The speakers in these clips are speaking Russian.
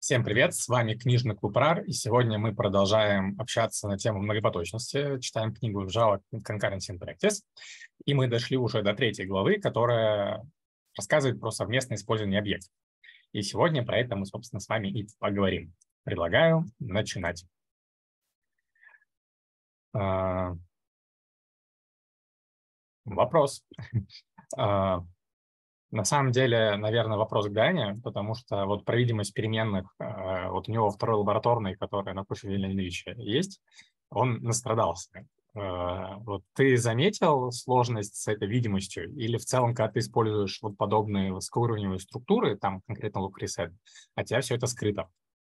Всем привет, с вами книжный клуб RAR, и сегодня мы продолжаем общаться на тему многопоточности, читаем книгу Java Concurrency in Practice, и мы дошли уже до 3 главы, которая рассказывает про совместное использование объектов. И сегодня про это мы, собственно, с вами и поговорим. Предлагаю начинать. Вопрос. На самом деле, наверное, вопрос к Дане, потому что вот про видимость переменных, вот у него второй лабораторный, который на курсе Вильяма Ильича есть, он настрадался. Вот ты заметил сложность с этой видимостью? Или в целом, когда ты используешь вот подобные высокоуровневые структуры, там конкретно look reset, а тебя все это скрыто?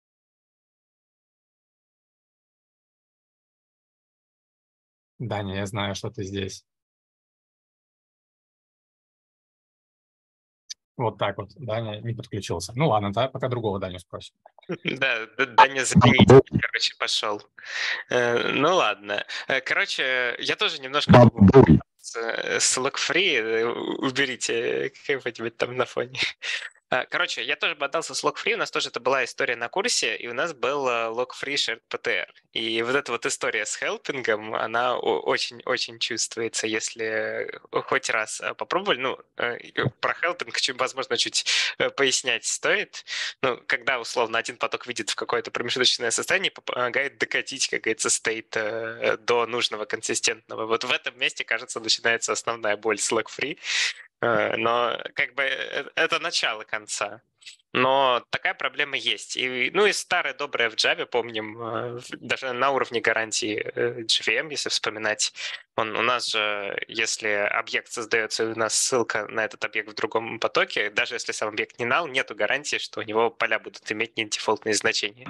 Даня, я знаю, что ты здесь. Вот так вот, Даня не подключился. Ну ладно, да, пока другого Даню спросим. Да, Даня заменитель, короче, пошел. Ну ладно. Короче, я тоже немножко с Log-Free. Уберите кого-нибудь там на фоне. Короче, я тоже бодался с Log-Free, у нас тоже это была история на курсе, и у нас был Log-Free Shared PTR. И вот эта вот история с хелпингом, она очень-очень чувствуется, если хоть раз попробовали. Ну, про хелпинг, возможно, чуть пояснять стоит. Ну, когда, условно, один поток видит в какое-то промежуточное состояние, помогает докатить, как говорится, стейт до нужного консистентного. Вот в этом месте, кажется, начинается основная боль с Log-Free. Но как бы это начало конца. Но такая проблема есть. И старое доброе в Java, помним, даже на уровне гарантии JVM, если вспоминать, у нас же, если объект создается, и у нас ссылка на этот объект в другом потоке, даже если сам объект не null, нету гарантии, что у него поля будут иметь недефолтные значения.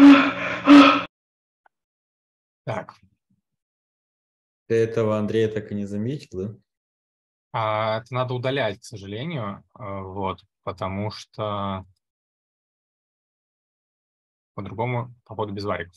Так. Ты этого, Андрея, так и не заметил, да? Это надо удалять, к сожалению, вот, потому что по-другому, походу, без вариков.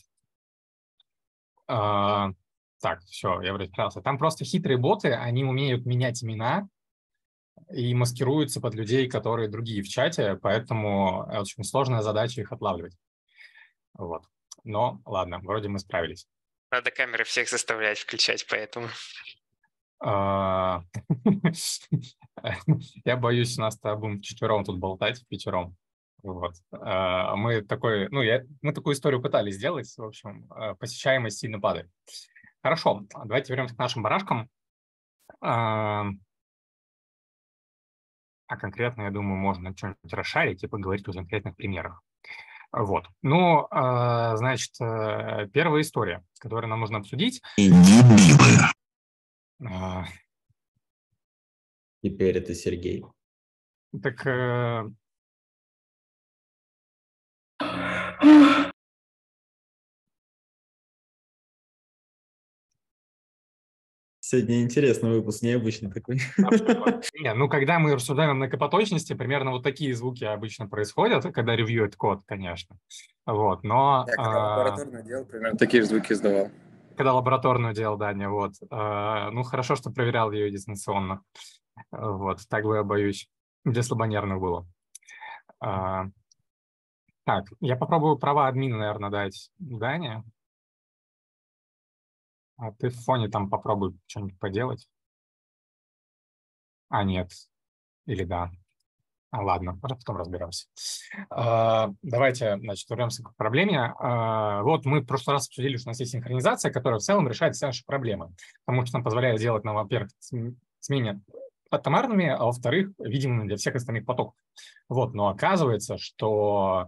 Так, все, я вроде справился. Там просто хитрые боты, они умеют менять имена и маскируются под людей, которые другие в чате, поэтому очень сложная задача их отлавливать. Вот. Но ладно, вроде мы справились. Надо камеры всех заставлять включать, поэтому... Я боюсь, у нас будем вчетвером тут болтать, пятером. Вот. Мы такую историю пытались сделать, в общем, посещаемость сильно падает. Хорошо, давайте вернемся к нашим барашкам. А конкретно, я думаю, можно что-нибудь расшарить и поговорить о конкретных примерах. Вот. Ну, значит, первая история, которую нам нужно обсудить. Теперь это Сергей. Так сегодня интересный выпуск, необычный такой. Не, ну, когда мы рассуждаем о многопоточности, примерно вот такие звуки обычно происходят, когда ревьюет код, конечно. Вот, но... Я когда лабораторное делал, примерно такие же звуки издавал. Когда лабораторную делал, Даня, вот. Ну, хорошо, что проверял ее дистанционно. Вот, так бы я боюсь, для слабонервных было. Так, я попробую права админа, наверное, дать Дане. А ты в фоне там попробуй что-нибудь поделать. Нет. Или да. Ладно, потом разберемся. Давайте, значит, вернемся к проблеме. Вот мы в прошлый раз обсудили, что у нас есть синхронизация, которая в целом решает все наши проблемы, потому что нам позволяет сделать нам, во-первых, смене атомарными, а во-вторых, видимыми для всех остальных потоков. Вот, но оказывается, что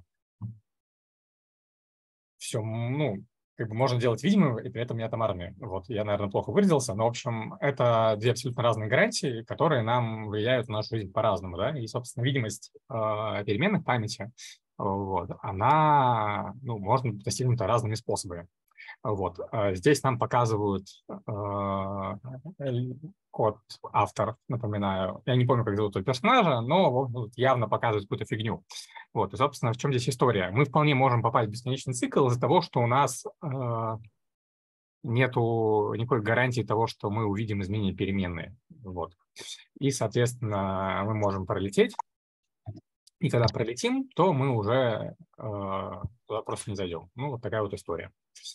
все, ну, как бы можно делать видимыми и при этом не атомарными. Вот, я, наверное, плохо выразился, но, в общем, это две абсолютно разные гарантии, которые нам влияют на нашу жизнь по-разному, да, и, собственно, видимость переменных памяти, вот, она, ну, можно достигнута разными способами. Вот, здесь нам показывают код автор, напоминаю. Я не помню, как зовут этого персонажа, но вот, явно показывает какую-то фигню. Вот, и, собственно, в чем здесь история? Мы вполне можем попасть в бесконечный цикл из-за того, что у нас нету никакой гарантии того, что мы увидим изменения переменные. Вот. И, соответственно, мы можем пролететь И когда пролетим, то мы уже туда просто не зайдем. Ну, вот такая вот история.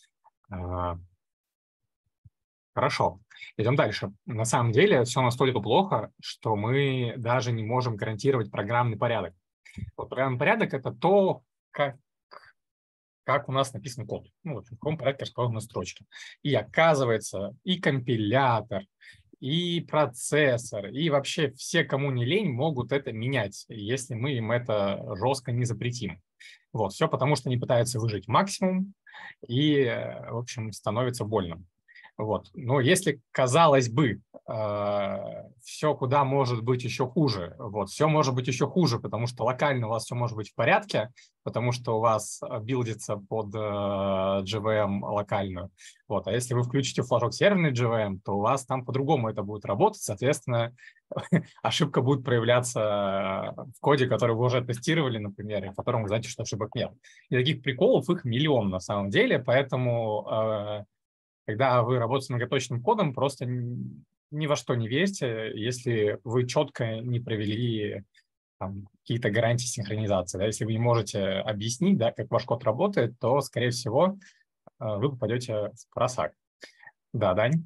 Хорошо, идем дальше. На самом деле все настолько плохо, что мы даже не можем гарантировать программный порядок. Вот программный порядок – это то, как у нас написан код. Ну, вот, в каком порядке расположены строчки. И оказывается, и компилятор, и процессор, и вообще все, кому не лень, могут это менять, если мы им это жестко не запретим. Вот, все потому, что они пытаются выжить максимум, и, в общем, становится больно. Вот. Но если, казалось бы, все куда может быть еще хуже, вот, все может быть еще хуже, потому что локально у вас все может быть в порядке, потому что у вас билдится под JVM локальную. Вот. А если вы включите флажок серверный JVM, то у вас там по-другому это будет работать, соответственно, ошибка будет проявляться в коде, который вы уже тестировали, например, и в котором вы знаете, что ошибок нет. И таких приколов их миллион на самом деле, поэтому когда вы работаете с многоточным кодом, просто ни во что не верьте, если вы четко не провели какие-то гарантии синхронизации. Да? Если вы не можете объяснить, да, как ваш код работает, то, скорее всего, вы попадете в просак. Да, Дань?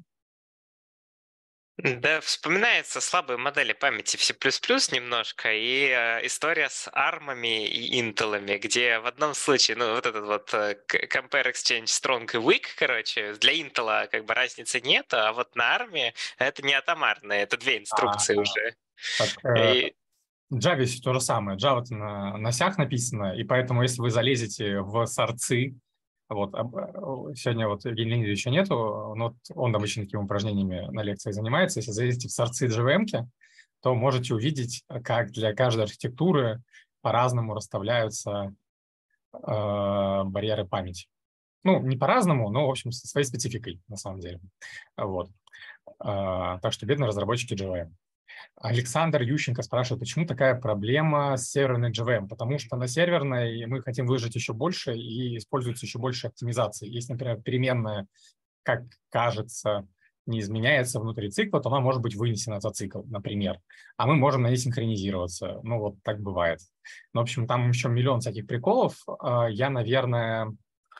Да, вспоминается слабые модели памяти в C++ немножко и история с армами и интелами, где в одном случае, ну, вот этот вот compare exchange strong и weak, короче, для интела как бы разницы нет, а вот на арме это не атомарно, это две инструкции уже. И... В Java все то же самое. Java на сях написано, и поэтому, если вы залезете в сорцы, вот, сегодня вот Евгения Леонидовича еще нету, но он обычно такими упражнениями на лекциях занимается. Если залезете в сорцы JVM-ки, то можете увидеть, как для каждой архитектуры по-разному расставляются барьеры памяти. Ну, не по-разному, но, в общем, со своей спецификой, на самом деле. Вот. Так что бедные разработчики JVM. Александр Ющенко спрашивает, почему такая проблема с серверной JVM? Потому что на серверной мы хотим выжать еще больше и используется еще больше оптимизации. Если, например, переменная, как кажется, не изменяется внутри цикла, то она может быть вынесена за цикл, например. А мы можем на ней синхронизироваться. Ну, вот так бывает. Ну, в общем, там еще миллион всяких приколов. Я, наверное,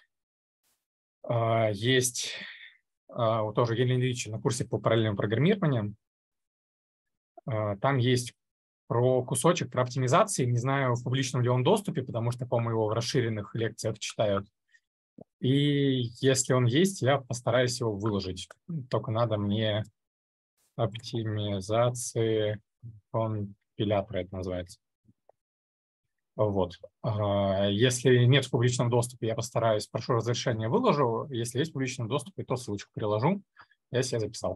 есть тоже Евгений Леонидович на курсе по параллельному программированию. Там есть про кусочек, про оптимизации. Не знаю, в публичном ли он доступе, потому что, по-моему, его в расширенных лекциях читают. И если он есть, я постараюсь его выложить. Только надо мне оптимизации компилятора, это называется. Вот. Если нет в публичном доступе, я постараюсь, прошу разрешения, выложу. Если есть в публичном доступе, то ссылочку приложу. Я себе записал.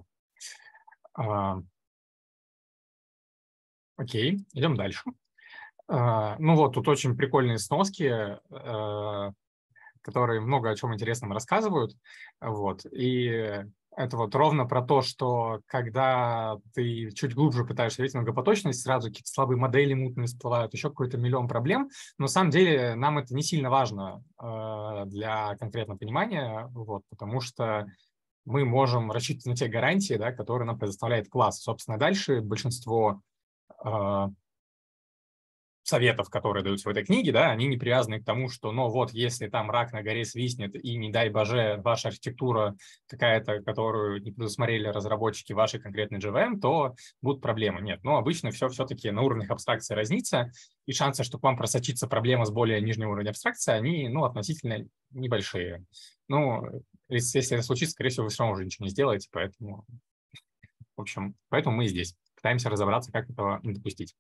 Окей, идем дальше. Ну вот, тут очень прикольные сноски, которые много о чем интересном рассказывают. Вот. И это вот ровно про то, что когда ты чуть глубже пытаешься верить в многопоточность, сразу какие-то слабые модели мутные всплывают, еще какой-то миллион проблем. Но на самом деле нам это не сильно важно для конкретного понимания, вот, потому что мы можем рассчитывать на те гарантии, да, которые нам предоставляет класс. Собственно, дальше большинство советов, которые даются в этой книге, да, они не привязаны к тому, что, ну вот, если там рак на горе свистнет, и, не дай боже, ваша архитектура какая-то, которую не предусмотрели разработчики вашей конкретной JVM, то будут проблемы. Нет, но обычно все-таки на уровнях абстракции разнится, и шансы, что к вам просочится проблема с более нижнего уровня абстракции, они, ну, относительно небольшие. Ну, если это случится, скорее всего, вы все равно уже ничего не сделаете, поэтому, в общем, поэтому мы и здесь. Пытаемся разобраться, как этого не допустить.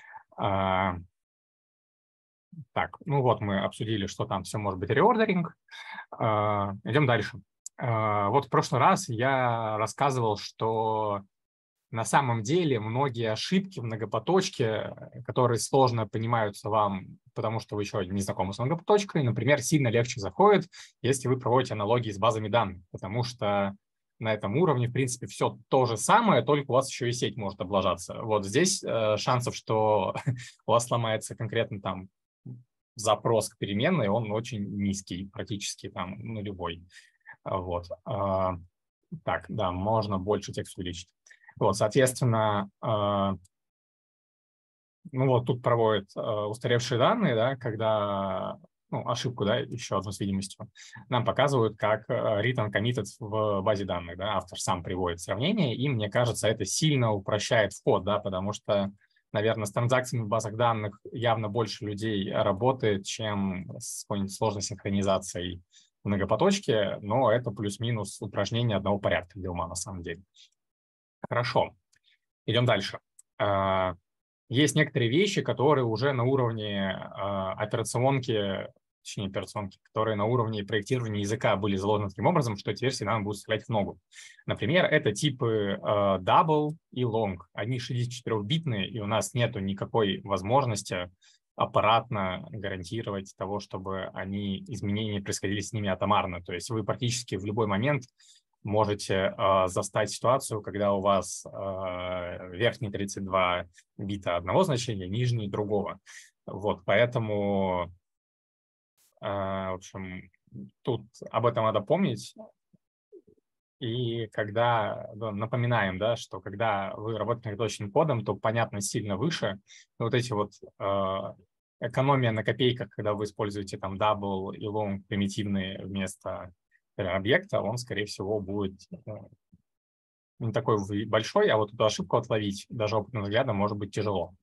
Так, ну вот мы обсудили, что там все может быть реордеринг. Идем дальше. Вот в прошлый раз я рассказывал, что на самом деле многие ошибки в многопоточке, которые сложно понимаются вам, потому что вы еще не знакомы с многопоточкой, например, сильно легче заходят, если вы проводите аналогии с базами данных, потому что на этом уровне, в принципе, все то же самое, только у вас еще и сеть может облажаться. Вот здесь шансов, что у вас сломается конкретно там запрос к переменной, он очень низкий, практически там нулевой. Вот. Так, да, можно больше текст увеличить. Вот, соответственно, Ну вот тут проводят устаревшие данные, да, когда, ну, ошибку, да, еще одну с видимостью, нам показывают, как read and committed в базе данных, да, автор сам приводит сравнение, и мне кажется, это сильно упрощает вход, да, потому что, наверное, с транзакциями в базах данных явно больше людей работает, чем с какой-нибудь сложной синхронизацией в многопоточке, но это плюс-минус упражнение одного порядка для ума на самом деле. Хорошо, идем дальше. Есть некоторые вещи, которые уже на уровне операционки, точнее операционки, которые на уровне проектирования языка были заложены таким образом, что эти версии нам будут стрелять в ногу. Например, это типы double и long. Они 64-битные, и у нас нету никакой возможности аппаратно гарантировать того, чтобы изменения происходили с ними атомарно. То есть вы практически в любой момент можете застать ситуацию, когда у вас верхние 32 бита одного значения, нижние другого. Вот, поэтому, в общем, тут об этом надо помнить. И когда, напоминаем, да, что когда вы работаете над точным кодом, то понятно сильно выше. Но вот эти вот экономия на копейках, когда вы используете там double и long примитивные вместо объекта, он, скорее всего, будет не такой большой, а вот эту ошибку отловить даже опытным взглядом может быть тяжело.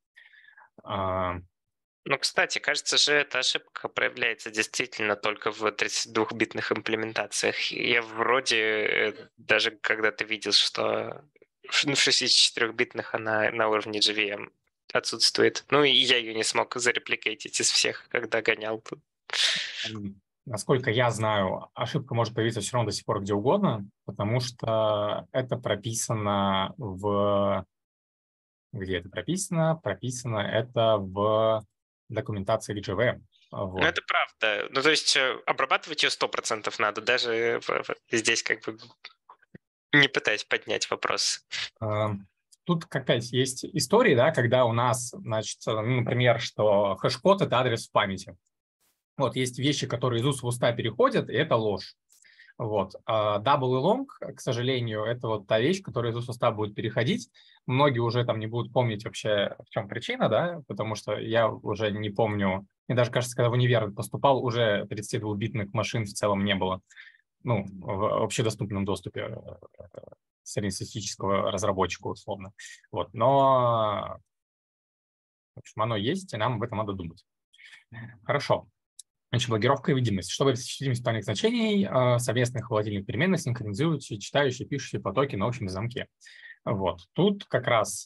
Ну, кстати, кажется же, эта ошибка проявляется действительно только в 32-битных имплементациях. Я вроде даже когда-то видел, что в 64-битных она на уровне JVM отсутствует. Ну, и я ее не смог зарепликейтить из всех, когда гонял тут. Насколько я знаю, ошибка может появиться все равно до сих пор где угодно, потому что это прописано в... Где это прописано? Прописано это в документации к JVM. Вот. Ну, это правда. Ну, то есть обрабатывать ее 100% надо, даже здесь как бы не пытаясь поднять вопрос. Тут опять есть истории, да, когда у нас, значит, например, что хэш-код — это адрес в памяти. Вот есть вещи, которые из уст в уста переходят, и это ложь. Вот. Double и long, к сожалению, это вот та вещь, которая из уст в уста будет переходить. Многие уже там не будут помнить вообще, в чем причина, да, потому что я уже не помню, мне даже кажется, когда в универ поступал, уже 32-битных машин в целом не было, ну, в общедоступном доступе среднестатистического разработчика условно. Вот. Но, в общем, оно есть, и нам об этом надо думать. Хорошо. Значит, блокировка и видимость. Чтобы обеспечить видимость тотальных значений, совместных волатильных переменных синхронизируйте читающие и пишущие потоки на общем замке. Вот. Тут как раз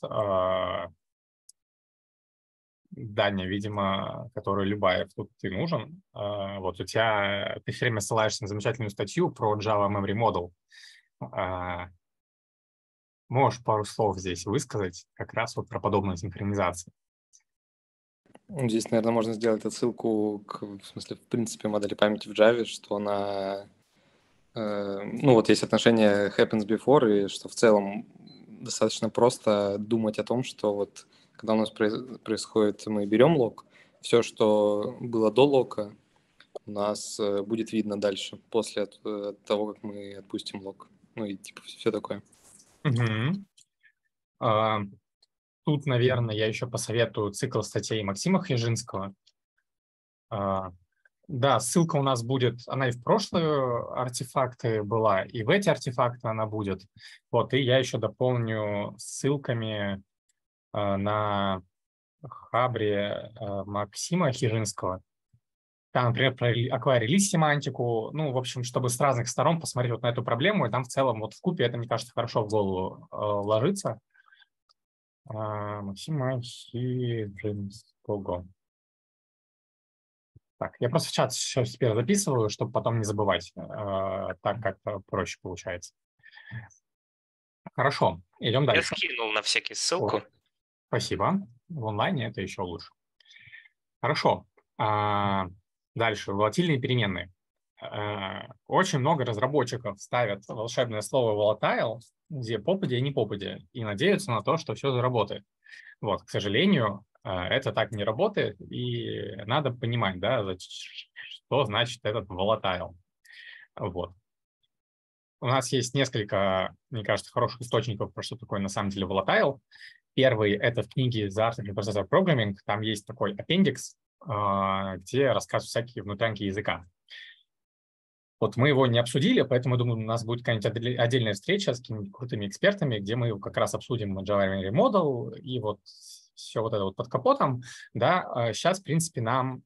Даня, видимо, который Любаев тут и нужен. Вот у тебя, ты все время ссылаешься на замечательную статью про Java Memory Model. Можешь пару слов здесь высказать как раз вот про подобную синхронизацию? Здесь, наверное, можно сделать отсылку в смысле, в принципе, модели памяти в Java, что она... ну, вот есть отношение happens before, и что в целом достаточно просто думать о том, что вот когда у нас происходит, мы берем лок, все, что было до лока, у нас будет видно дальше, после того, как мы отпустим лок. Ну и типа все такое. Тут, наверное, я еще посоветую цикл статей Максима Хижинского. Да, ссылка у нас будет, она и в прошлые артефакты была, и в эти артефакты она будет. Вот, и я еще дополню ссылками на хабре Максима Хижинского. Там, например, про акварелиз семантику. Ну, в общем, чтобы с разных сторон посмотреть вот на эту проблему, и там в целом вот вкупе это, мне кажется, хорошо в голову ложится. Максима Хижинского. Так, я просто в чат сейчас теперь записываю, чтобы потом не забывать. Так как-то проще получается. Хорошо, идем дальше. Я скинул на всякий ссылку. Спасибо. В онлайне это еще лучше. Хорошо. Дальше. Волатильные переменные. Очень много разработчиков ставят волшебное слово volatile, где попадя и не попадя, и надеются на то, что все заработает. Вот, к сожалению, это так не работает, и надо понимать, да, что значит этот volatile. Вот. У нас есть несколько, мне кажется, хороших источников, про что такое на самом деле volatile. Первый — это в книге The Art of Processor Programming. Там есть такой аппендикс, где рассказывают всякие внутрянки языка. Вот мы его не обсудили, поэтому, думаю, у нас будет какая-нибудь отдельная встреча с какими-нибудь крутыми экспертами, где мы как раз обсудим Java Memory Model и вот все вот это вот под капотом. Да, сейчас, в принципе, нам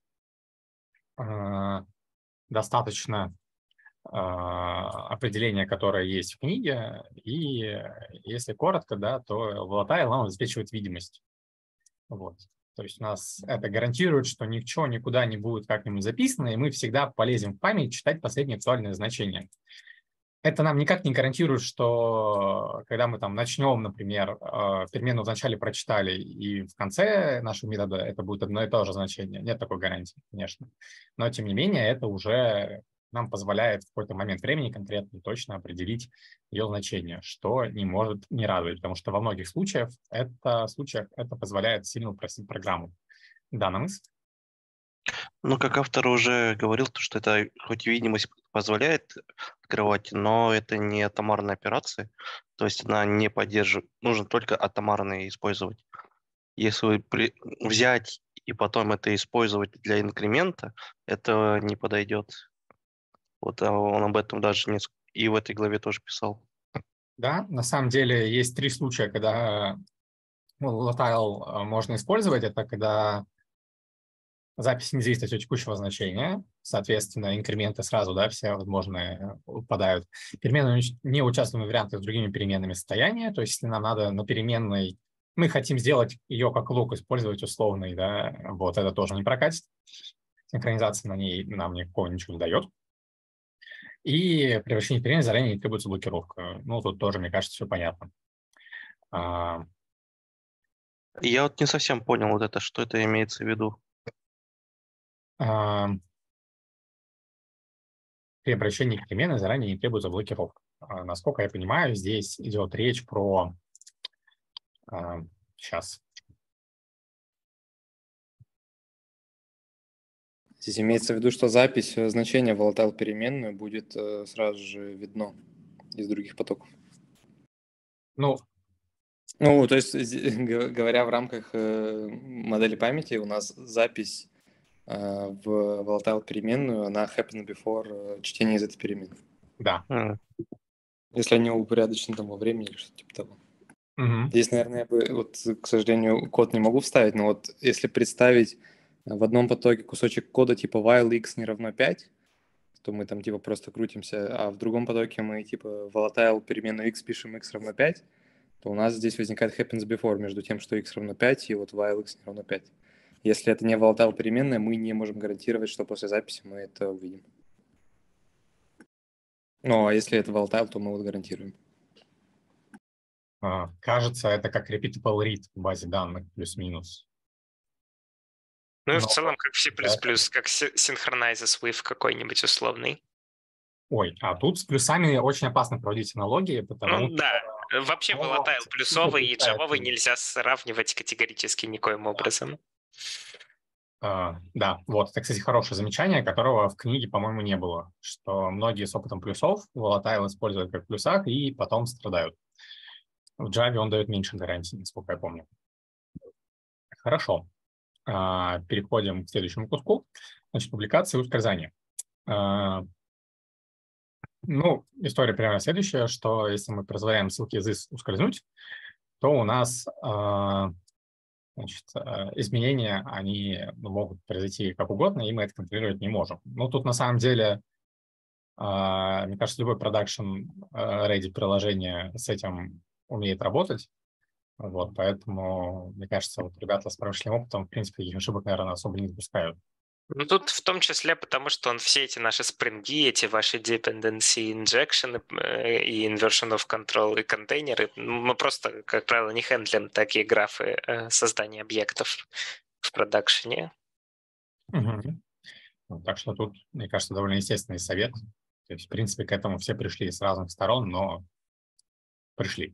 достаточно определение, которое есть в книге, и если коротко, да, то Volatile нам обеспечивает видимость. Вот. То есть у нас это гарантирует, что ничего никуда не будет как-нибудь записано, и мы всегда полезем в память читать последние актуальные значения. Это нам никак не гарантирует, что когда мы там начнем, например, переменную вначале прочитали, и в конце нашего метода это будет одно и то же значение. Нет такой гарантии, конечно. Но, тем не менее, это уже нам позволяет в какой-то момент времени конкретно точно определить ее значение, что не может не радовать, потому что во многих случаях это позволяет сильно упростить программу. Да, на мысль? Ну, как автор уже говорил, то, что это хоть и видимость позволяет открывать, но это не атомарная операция, то есть она не поддерживает, нужно только атомарные использовать. Если взять и потом это использовать для инкремента, это не подойдет. Вот он об этом даже и в этой главе тоже писал. Да, на самом деле есть 3 случая, когда volatile можно использовать. Это когда запись не зависит от текущего значения, соответственно, инкременты сразу, да, все возможные упадают. Переменные не участвуют в вариантах с другими переменными состояния, то есть если нам надо на переменной, мы хотим сделать ее как лук, использовать условный, да, вот это тоже не прокатит. Синхронизация на ней нам никакого ничего не дает. И при вращении переменной заранее не требуется блокировка. Ну, тут тоже, мне кажется, все понятно. Я вот не совсем понял вот это, что это имеется в виду. При обращении к переменной заранее не требуется блокировка. Насколько я понимаю, здесь идет речь про... Сейчас. Здесь имеется в виду, что запись значения volatile переменную будет сразу же видно из других потоков. Ну, то есть, говоря в рамках модели памяти, у нас запись в volatile переменную, она happened before чтение из этой переменной. Да. Если они упорядочены там во времени или что-то типа того. Угу. Здесь, наверное, я бы, вот, к сожалению, код не могу вставить, но вот если представить в одном потоке кусочек кода типа while x не равно 5, то мы там типа просто крутимся, а в другом потоке мы типа volatile переменную x пишем x равно 5, то у нас здесь возникает happens before между тем, что x равно 5 и вот while x не равно 5. Если это не volatile переменная, мы не можем гарантировать, что после записи мы это увидим. Ну, а если это volatile, то мы вот гарантируем. Кажется, это как repeatable read в базе данных, плюс-минус. Ну и в целом, как в C++, как synchronizes with какой-нибудь условный. Ой, а тут с плюсами очень опасно проводить аналогии, потому что... Да, вообще volatile плюсовый и джавовый нельзя сравнивать категорически никоим образом. Да, вот, это, кстати, хорошее замечание, которого в книге, по-моему, не было, что многие с опытом плюсов volatile используют как в плюсах и потом страдают. В Java он дает меньше гарантий, насколько я помню. Хорошо. Переходим к следующему куску. Значит, публикация и ускользание. История примерно следующая, что если мы позволяем ссылке из ускользнуть, то у нас изменения, они могут произойти как угодно, и мы это контролировать не можем. Но тут на самом деле, мне кажется, любой production-ready приложение с этим умеет работать. Вот, поэтому, мне кажется, вот ребята с промышленным опытом, в принципе, таких ошибок, наверное, особо не допускают. Ну, тут в том числе потому, что он все эти наши спринги, эти ваши dependency injection и inversion of control и контейнеры, мы просто, как правило, не хендлим такие графы создания объектов в продакшене. Угу. Так что тут, мне кажется, довольно естественный совет. То есть, в принципе, к этому все пришли с разных сторон, но пришли.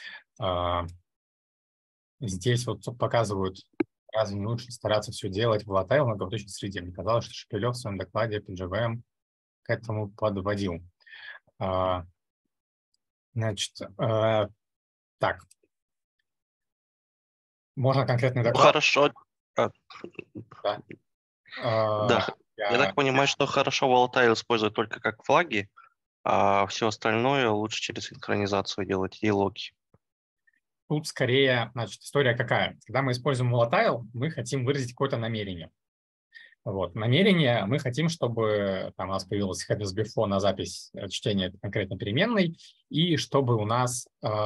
Здесь вот показывают, разве не лучше стараться все делать в volatile многопоточной среде. Мне казалось, что Шепелев в своем докладе по JVM к этому подводил. Значит, так. Можно конкретный Ну, доклад? хорошо. А, Да. Да, я Я так понимаю, что хорошо volatile использовать только как флаги, а все остальное лучше через синхронизацию делать и локи. Тут скорее, значит, история какая? Когда мы используем volatile, мы хотим выразить какое-то намерение. Вот. Намерение мы хотим, чтобы там у нас появилась happens before на запись чтения конкретно переменной, и чтобы у нас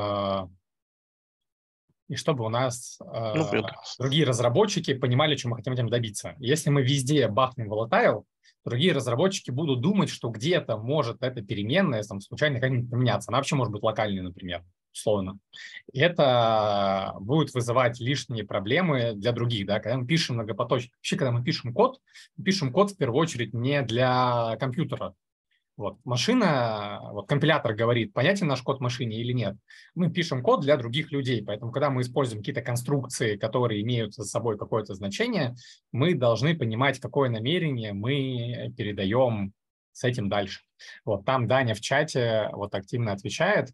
Ну, другие разработчики понимали, что мы хотим этим добиться. Если мы везде бахнем volatile, другие разработчики будут думать, что где-то может эта переменная там, случайно как-нибудь поменяться. Она вообще может быть локальной, например, условно. И это будет вызывать лишние проблемы для других. Да? Когда мы пишем многопоточный, вообще, когда мы пишем код в первую очередь не для компьютера. Вот. Машина, вот компилятор говорит, понятен наш код машине или нет. Мы пишем код для других людей, поэтому когда мы используем какие-то конструкции, которые имеют за собой какое-то значение, мы должны понимать, какое намерение мы передаем с этим дальше. Вот там Даня в чате вот активно отвечает.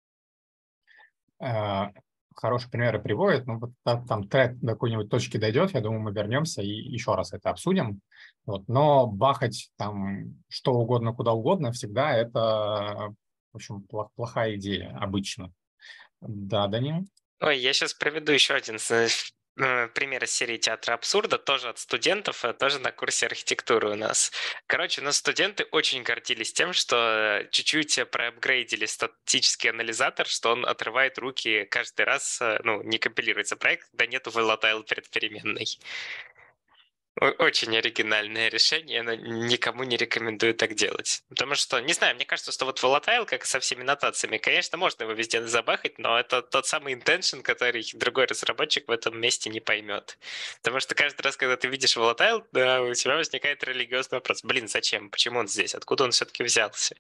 Хорошие примеры приводит, но вот там тред до какой-нибудь точки дойдет, я думаю, мы вернемся и еще раз это обсудим. Вот. Но бахать там что угодно, куда угодно, всегда это, в общем, плохая идея обычно. Да, Данил? Ой, я сейчас приведу еще один пример из серии «Театра абсурда», тоже от студентов, тоже на курсе архитектуры у нас. Короче, у нас студенты очень гордились тем, что чуть-чуть проапгрейдили статический анализатор, что он отрывает руки каждый раз, ну, не компилируется проект, когда нету volatile перед переменной. Очень оригинальное решение, но никому не рекомендую так делать. Потому что, не знаю, мне кажется, что вот volatile, как со всеми нотациями, конечно, можно его везде забахать, но это тот самый intention, который другой разработчик в этом месте не поймет. Потому что каждый раз, когда ты видишь volatile, да, у тебя возникает религиозный вопрос. Блин, зачем? Почему он здесь? Откуда он все-таки взялся?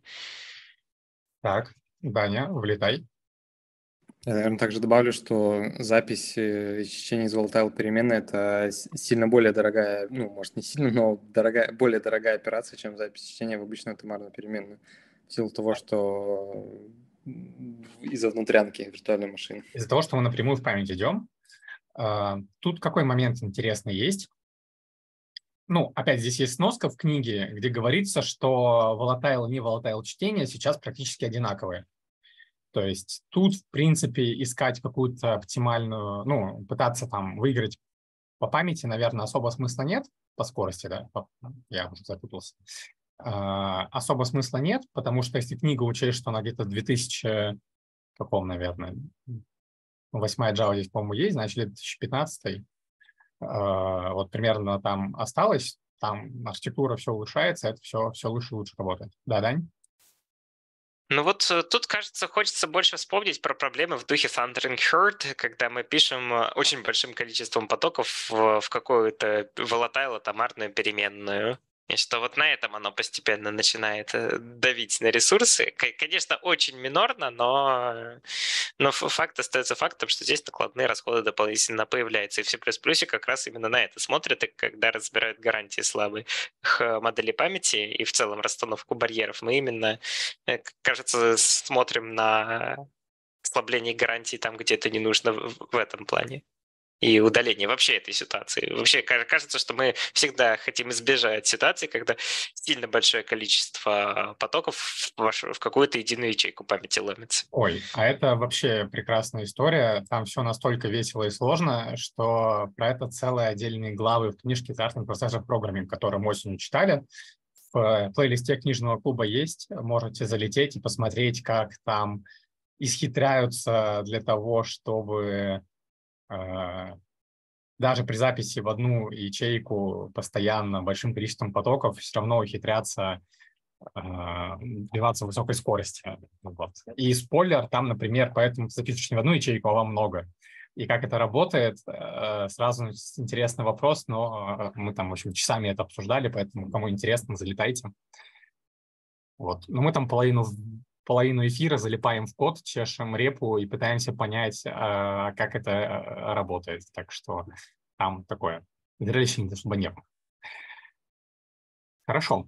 Так, Даня, влетай. Я, наверное, также добавлю, что запись и чтение из volatile переменной — это сильно более дорогая, ну, может, не сильно, но более дорогая операция, чем запись чтения в обычную атомарную переменную. В силу того, что из-за внутрянки виртуальной машины. Из-за того, что мы напрямую в память идем, тут какой момент интересный есть. Ну, опять здесь есть сноска в книге, где говорится, что volatile и не volatile чтение сейчас практически одинаковые. То есть тут, в принципе, искать какую-то оптимальную, ну, пытаться там выиграть по памяти, наверное, особо смысла нет, по скорости, да, я уже запутался. Особо смысла нет, потому что если книга учесть, что она где-то 2000, каком, наверное, 8-я Java здесь, по-моему, есть, значит, 2015, вот примерно там осталось, там архитектура все улучшается, это все лучше и лучше работает. Да, Дань? Ну вот тут, кажется, хочется больше вспомнить про проблемы в духе Thundering Herd, когда мы пишем очень большим количеством потоков в какую-то volatile атомарную переменную. И что вот на этом оно постепенно начинает давить на ресурсы. Конечно, очень минорно, но факт остается фактом, что здесь накладные расходы дополнительно появляются. И в C++ как раз именно на это смотрят, и когда разбирают гарантии слабых моделей памяти и в целом расстановку барьеров, мы именно, кажется, смотрим на ослабление гарантий там, где это не нужно в этом плане. И удаление вообще этой ситуации. Вообще кажется, что мы всегда хотим избежать ситуации, когда сильно большое количество потоков в какую-то единую ячейку памяти ломится. Ой, а это вообще прекрасная история. Там все настолько весело и сложно, что про это целые отдельные главы в книжке «Art and Processor Programming», которую мы осенью читали. В плейлисте книжного клуба есть. Можете залететь и посмотреть, как там исхитряются для того, чтобы даже при записи в одну ячейку постоянно большим количеством потоков все равно ухитряться добиваться высокой скорости. Вот. И спойлер, там, например, поэтому ты записываешь не в одну ячейку, а во много. И как это работает, сразу интересный вопрос, но мы там, в общем, часами это обсуждали, поэтому, кому интересно, залетайте. Вот. Но мы там половину эфира залипаем в код, чешем репу и пытаемся понять, как это работает. Так что там такое зрелище не особо нет. Хорошо.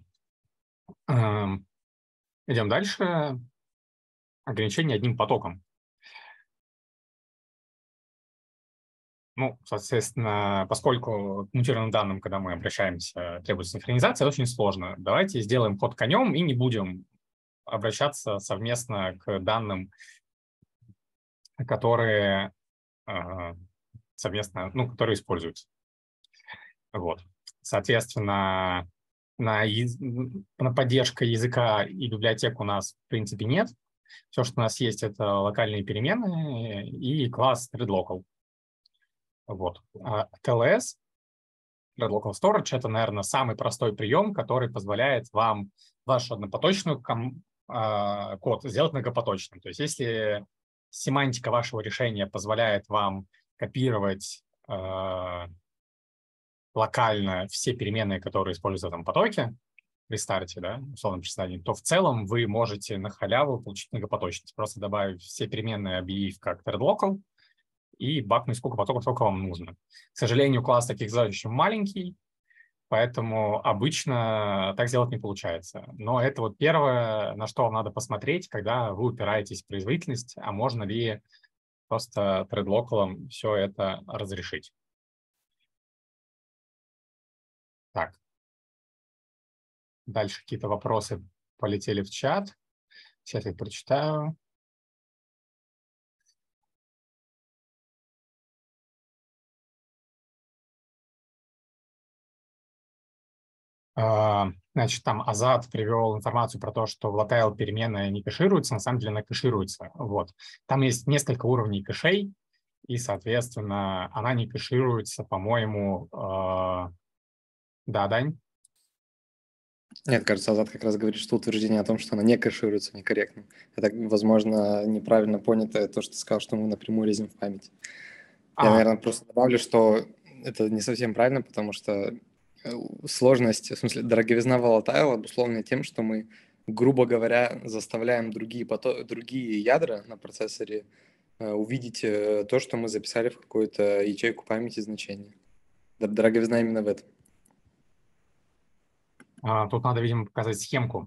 Идем дальше. Ограничение одним потоком. Ну, соответственно, поскольку к мутированным данным, когда мы обращаемся, требуется синхронизация, это очень сложно. Давайте сделаем ход конем и не будем обращаться совместно к данным, которые совместно, ну, которые используются. Вот. Соответственно, на поддержку языка и библиотек у нас, в принципе, нет. Все, что у нас есть, это локальные переменные и класс threadlocal. Вот. TLS, Thread Local Storage, это, наверное, самый простой прием, который позволяет вам ваш однопоточный код сделать многопоточным. То есть если семантика вашего решения позволяет вам копировать локально все переменные, которые используются в этом потоке при старте, да, условном приставании, то в целом вы можете на халяву получить многопоточность, просто добавив все переменные, объявив как thread local, и бакнуть сколько потоков только вам нужно. К сожалению, класс таких задач очень маленький, поэтому обычно так сделать не получается. Но это вот первое, на что вам надо посмотреть, когда вы упираетесь в производительность, а можно ли просто thread local все это разрешить. Так. Дальше какие-то вопросы полетели в чат. Сейчас их прочитаю. Значит, там Азат привел информацию про то, что в Latail переменная не кэшируется, на самом деле она кэшируется. Вот. Там есть несколько уровней кэшей, и, соответственно, она не кэшируется, по-моему... Да, Дань? Нет, кажется, Азат как раз говорит, что утверждение о том, что она не кэшируется, некорректно. Это, возможно, неправильно понято то, что ты сказал, что мы напрямую лезем в память. Я, наверное, просто добавлю, что это не совсем правильно, потому что сложность, в смысле, дороговизна volatile обусловлена тем, что мы, грубо говоря, заставляем другие ядра на процессоре увидеть то, что мы записали в какую-то ячейку памяти значения. Дороговизна именно в этом. Тут надо, видимо, показать схемку.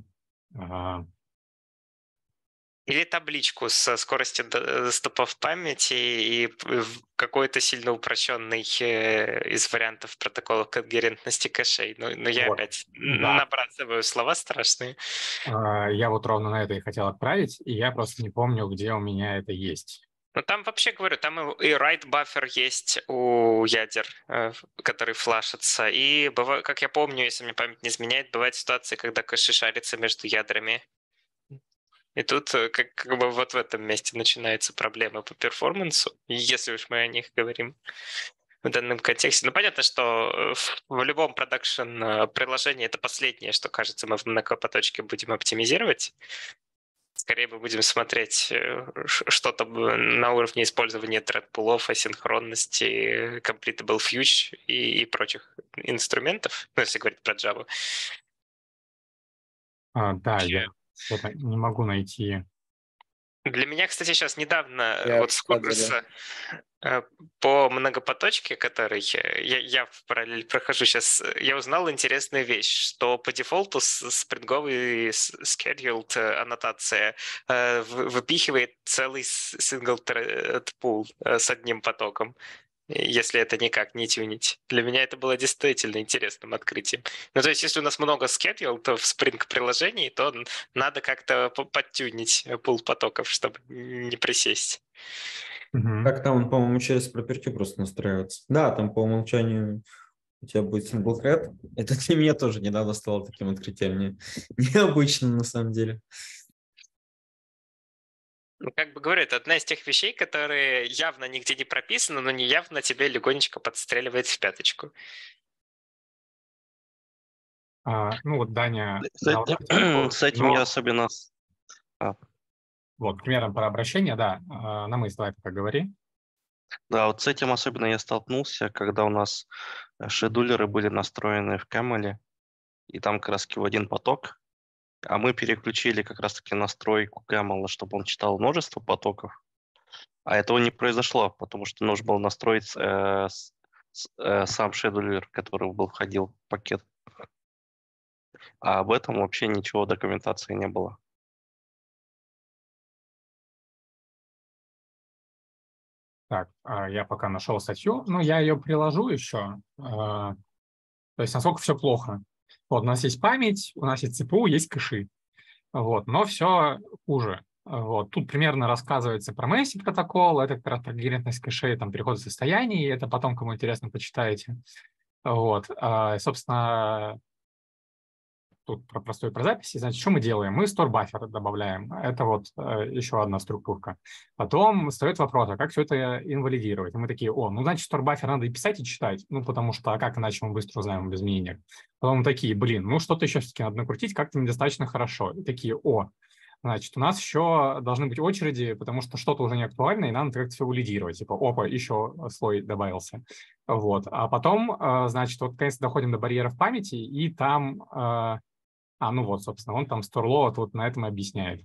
Или табличку со скоростью доступа в памяти и какой-то сильно упрощенный из вариантов протоколов когерентности кэшей. Но я Вот. опять Да. набрасываю слова страшные. Я вот ровно на это и хотел отправить, и я просто не помню, где у меня это есть. Ну, там вообще, говорю, там и write buffer есть у ядер, который флашится. И, как я помню, если мне память не изменяет, бывают ситуации, когда кэши шарятся между ядрами. И тут как бы вот в этом месте начинаются проблемы по перформансу, если уж мы о них говорим в данном контексте. Ну, понятно, что в любом продакшн-приложении это последнее, что, кажется, мы в многопоточке будем оптимизировать. Скорее мы будем смотреть что-то на уровне использования thread-пулов, асинхронности, completable fuse и прочих инструментов, ну, если говорить про Java. Да, я что-то не могу найти. Для меня, кстати, сейчас недавно Я вот с курса по многопоточке, который я в параллель прохожу сейчас, я узнал интересную вещь, что по дефолту спринговый scheduled аннотация выпихивает целый single thread pool с одним потоком, если это никак не тюнить. Для меня это было действительно интересным открытием. Ну, то есть, если у нас много schedule, то в Spring приложении, то надо как-то подтюнить пул потоков, чтобы не присесть. Как там он, по-моему, через property просто настраивается. Да, там по умолчанию у тебя будет single thread. Это для меня тоже недавно стало таким открытием. Необычным на самом деле. Ну, как бы говорю, это одна из тех вещей, которые явно нигде не прописаны, но не явно тебе легонечко подстреливает в пяточку. Ну, вот Даня... С этим я особенно... Вот, примером про обращение, да. На мысль, давай пока говори. Да, вот с этим особенно я столкнулся, когда у нас шедулеры были настроены в Camel, и там как раз в один поток, а мы переключили как раз-таки настройку Camel, чтобы он читал множество потоков, а этого не произошло, потому что нужно было настроить сам шедулер, который входил в пакет. А об этом вообще ничего в документации не было. Так, я пока нашел статью, но я ее приложу еще. То есть насколько все плохо. Вот, у нас есть память, у нас есть ЦПУ, есть кэши. Вот, но все хуже. Вот, тут примерно рассказывается про Месси протокол, это как раз про когерентность кэшей, там, переход в состояние, это потом, кому интересно, почитаете. Вот, собственно, тут про простой про записи, значит, что мы делаем? Мы store buffer добавляем. Это вот еще одна структурка. Потом встает вопрос, а как все это инвалидировать? И мы такие, ну, значит, store buffer надо и писать, и читать. Ну, потому что, а как иначе мы быстро узнаем об изменениях? Потом мы такие, ну, что-то еще все-таки надо накрутить, как-то недостаточно хорошо. И такие, значит, у нас еще должны быть очереди, потому что что-то уже не актуально, и надо как-то все валидировать. Типа, еще слой добавился. Вот. А потом, значит, вот, наконец, доходим до барьеров памяти, и там... ну вот, собственно, он там StoreLoad вот на этом и объясняет.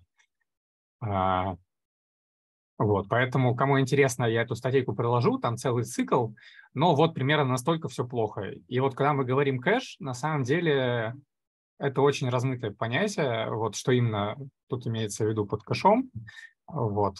Вот, поэтому, кому интересно, я эту статейку приложу, там целый цикл, но вот примерно настолько все плохо. И вот когда мы говорим кэш, на самом деле это очень размытое понятие, вот что именно тут имеется в виду под кэшом. Вот.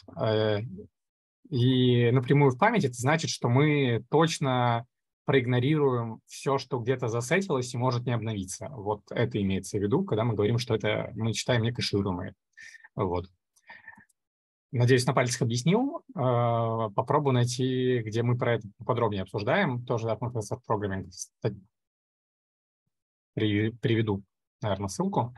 И напрямую в память это значит, что мы точно проигнорируем все, что где-то засетилось и может не обновиться. Вот это имеется в виду, когда мы говорим, что это мы считаем не кэшируемые. Вот. Надеюсь, на пальцах объяснил. Попробую найти, где мы про это подробнее обсуждаем. Тоже от Microsoft Programming приведу, наверное, ссылку.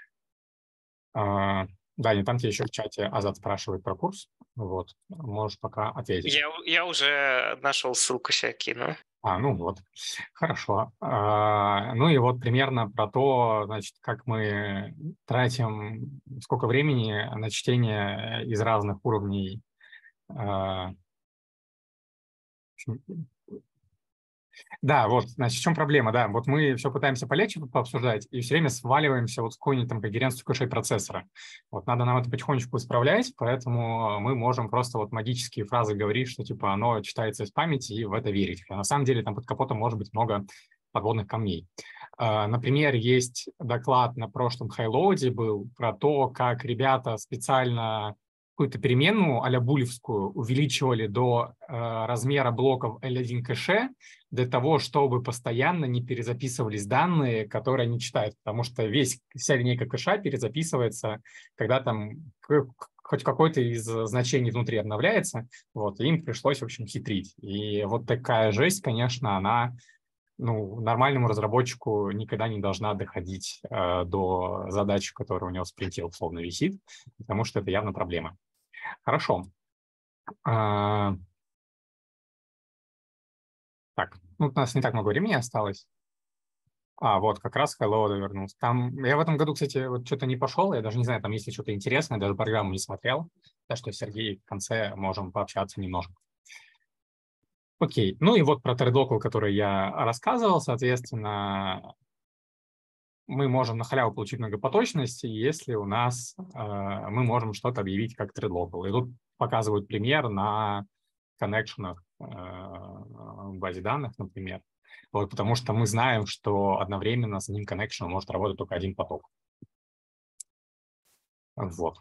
Да, не там тебе еще в чате Азат спрашивает про курс. Вот, можешь пока ответить. Я уже нашел ссылку, сейчас кину. Ну вот, хорошо. Ну и вот примерно про то, значит, как мы тратим, сколько времени на чтение из разных уровней. Да, вот, значит, в чем проблема, да, вот мы все пытаемся полегче пообсуждать и все время сваливаемся вот в какую-нибудь там когерентность кэшей процессора. Вот надо нам это потихонечку исправлять, поэтому мы можем просто вот магические фразы говорить, что типа оно читается из памяти и в это верить. А на самом деле там под капотом может быть много подводных камней. Например, есть доклад на прошлом хайлоуде был про то, как ребята специально какую-то переменную а-ля булевскую увеличивали до размера блоков L1 кэше для того, чтобы постоянно не перезаписывались данные, которые они читают, потому что вся линейка кэша перезаписывается, когда там хоть какое-то из значений внутри обновляется, вот, и им пришлось, в общем, хитрить. И вот такая жесть, конечно, она нормальному разработчику никогда не должна доходить до задачи, которая у него в спринте условно висит, потому что это явно проблема. Хорошо. Так, у нас не так много времени осталось. Вот как раз Hello вернулся. Там, я в этом году, кстати, вот что-то не пошел, я даже не знаю, там есть ли что-то интересное, даже программу не смотрел, так что, Сергей, в конце можем пообщаться немножко. Окей, ну и вот про ThreadLocal, который я рассказывал, соответственно, мы можем на халяву получить многопоточность, если у нас мы можем что-то объявить как ThreadLocal. И тут показывают пример на коннекшенах в базе данных, например. Вот, потому что мы знаем, что одновременно с одним коннекшеном может работать только один поток. Вот.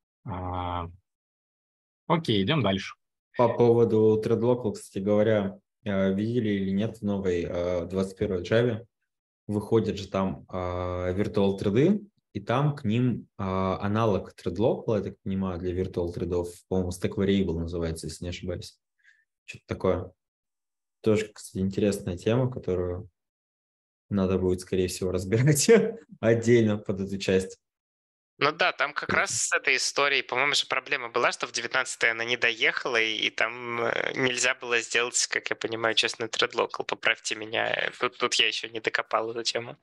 Окей, идем дальше. По поводу ThreadLocal, кстати говоря, видели или нет в новой 21-й Java, выходят же там virtual thread, и там к ним аналог ThreadLocal, я так понимаю, для virtual threadов, по-моему, Stack Variable называется, если не ошибаюсь. Что-то такое. Тоже, кстати, интересная тема, которую надо будет, скорее всего, разбирать отдельно под эту часть. Ну да, там как раз с этой историей, по-моему, же проблема была, что в 19-й она не доехала, и там нельзя было сделать, как я понимаю, честный ThreadLocal. Поправьте меня, тут я еще не докопал эту тему.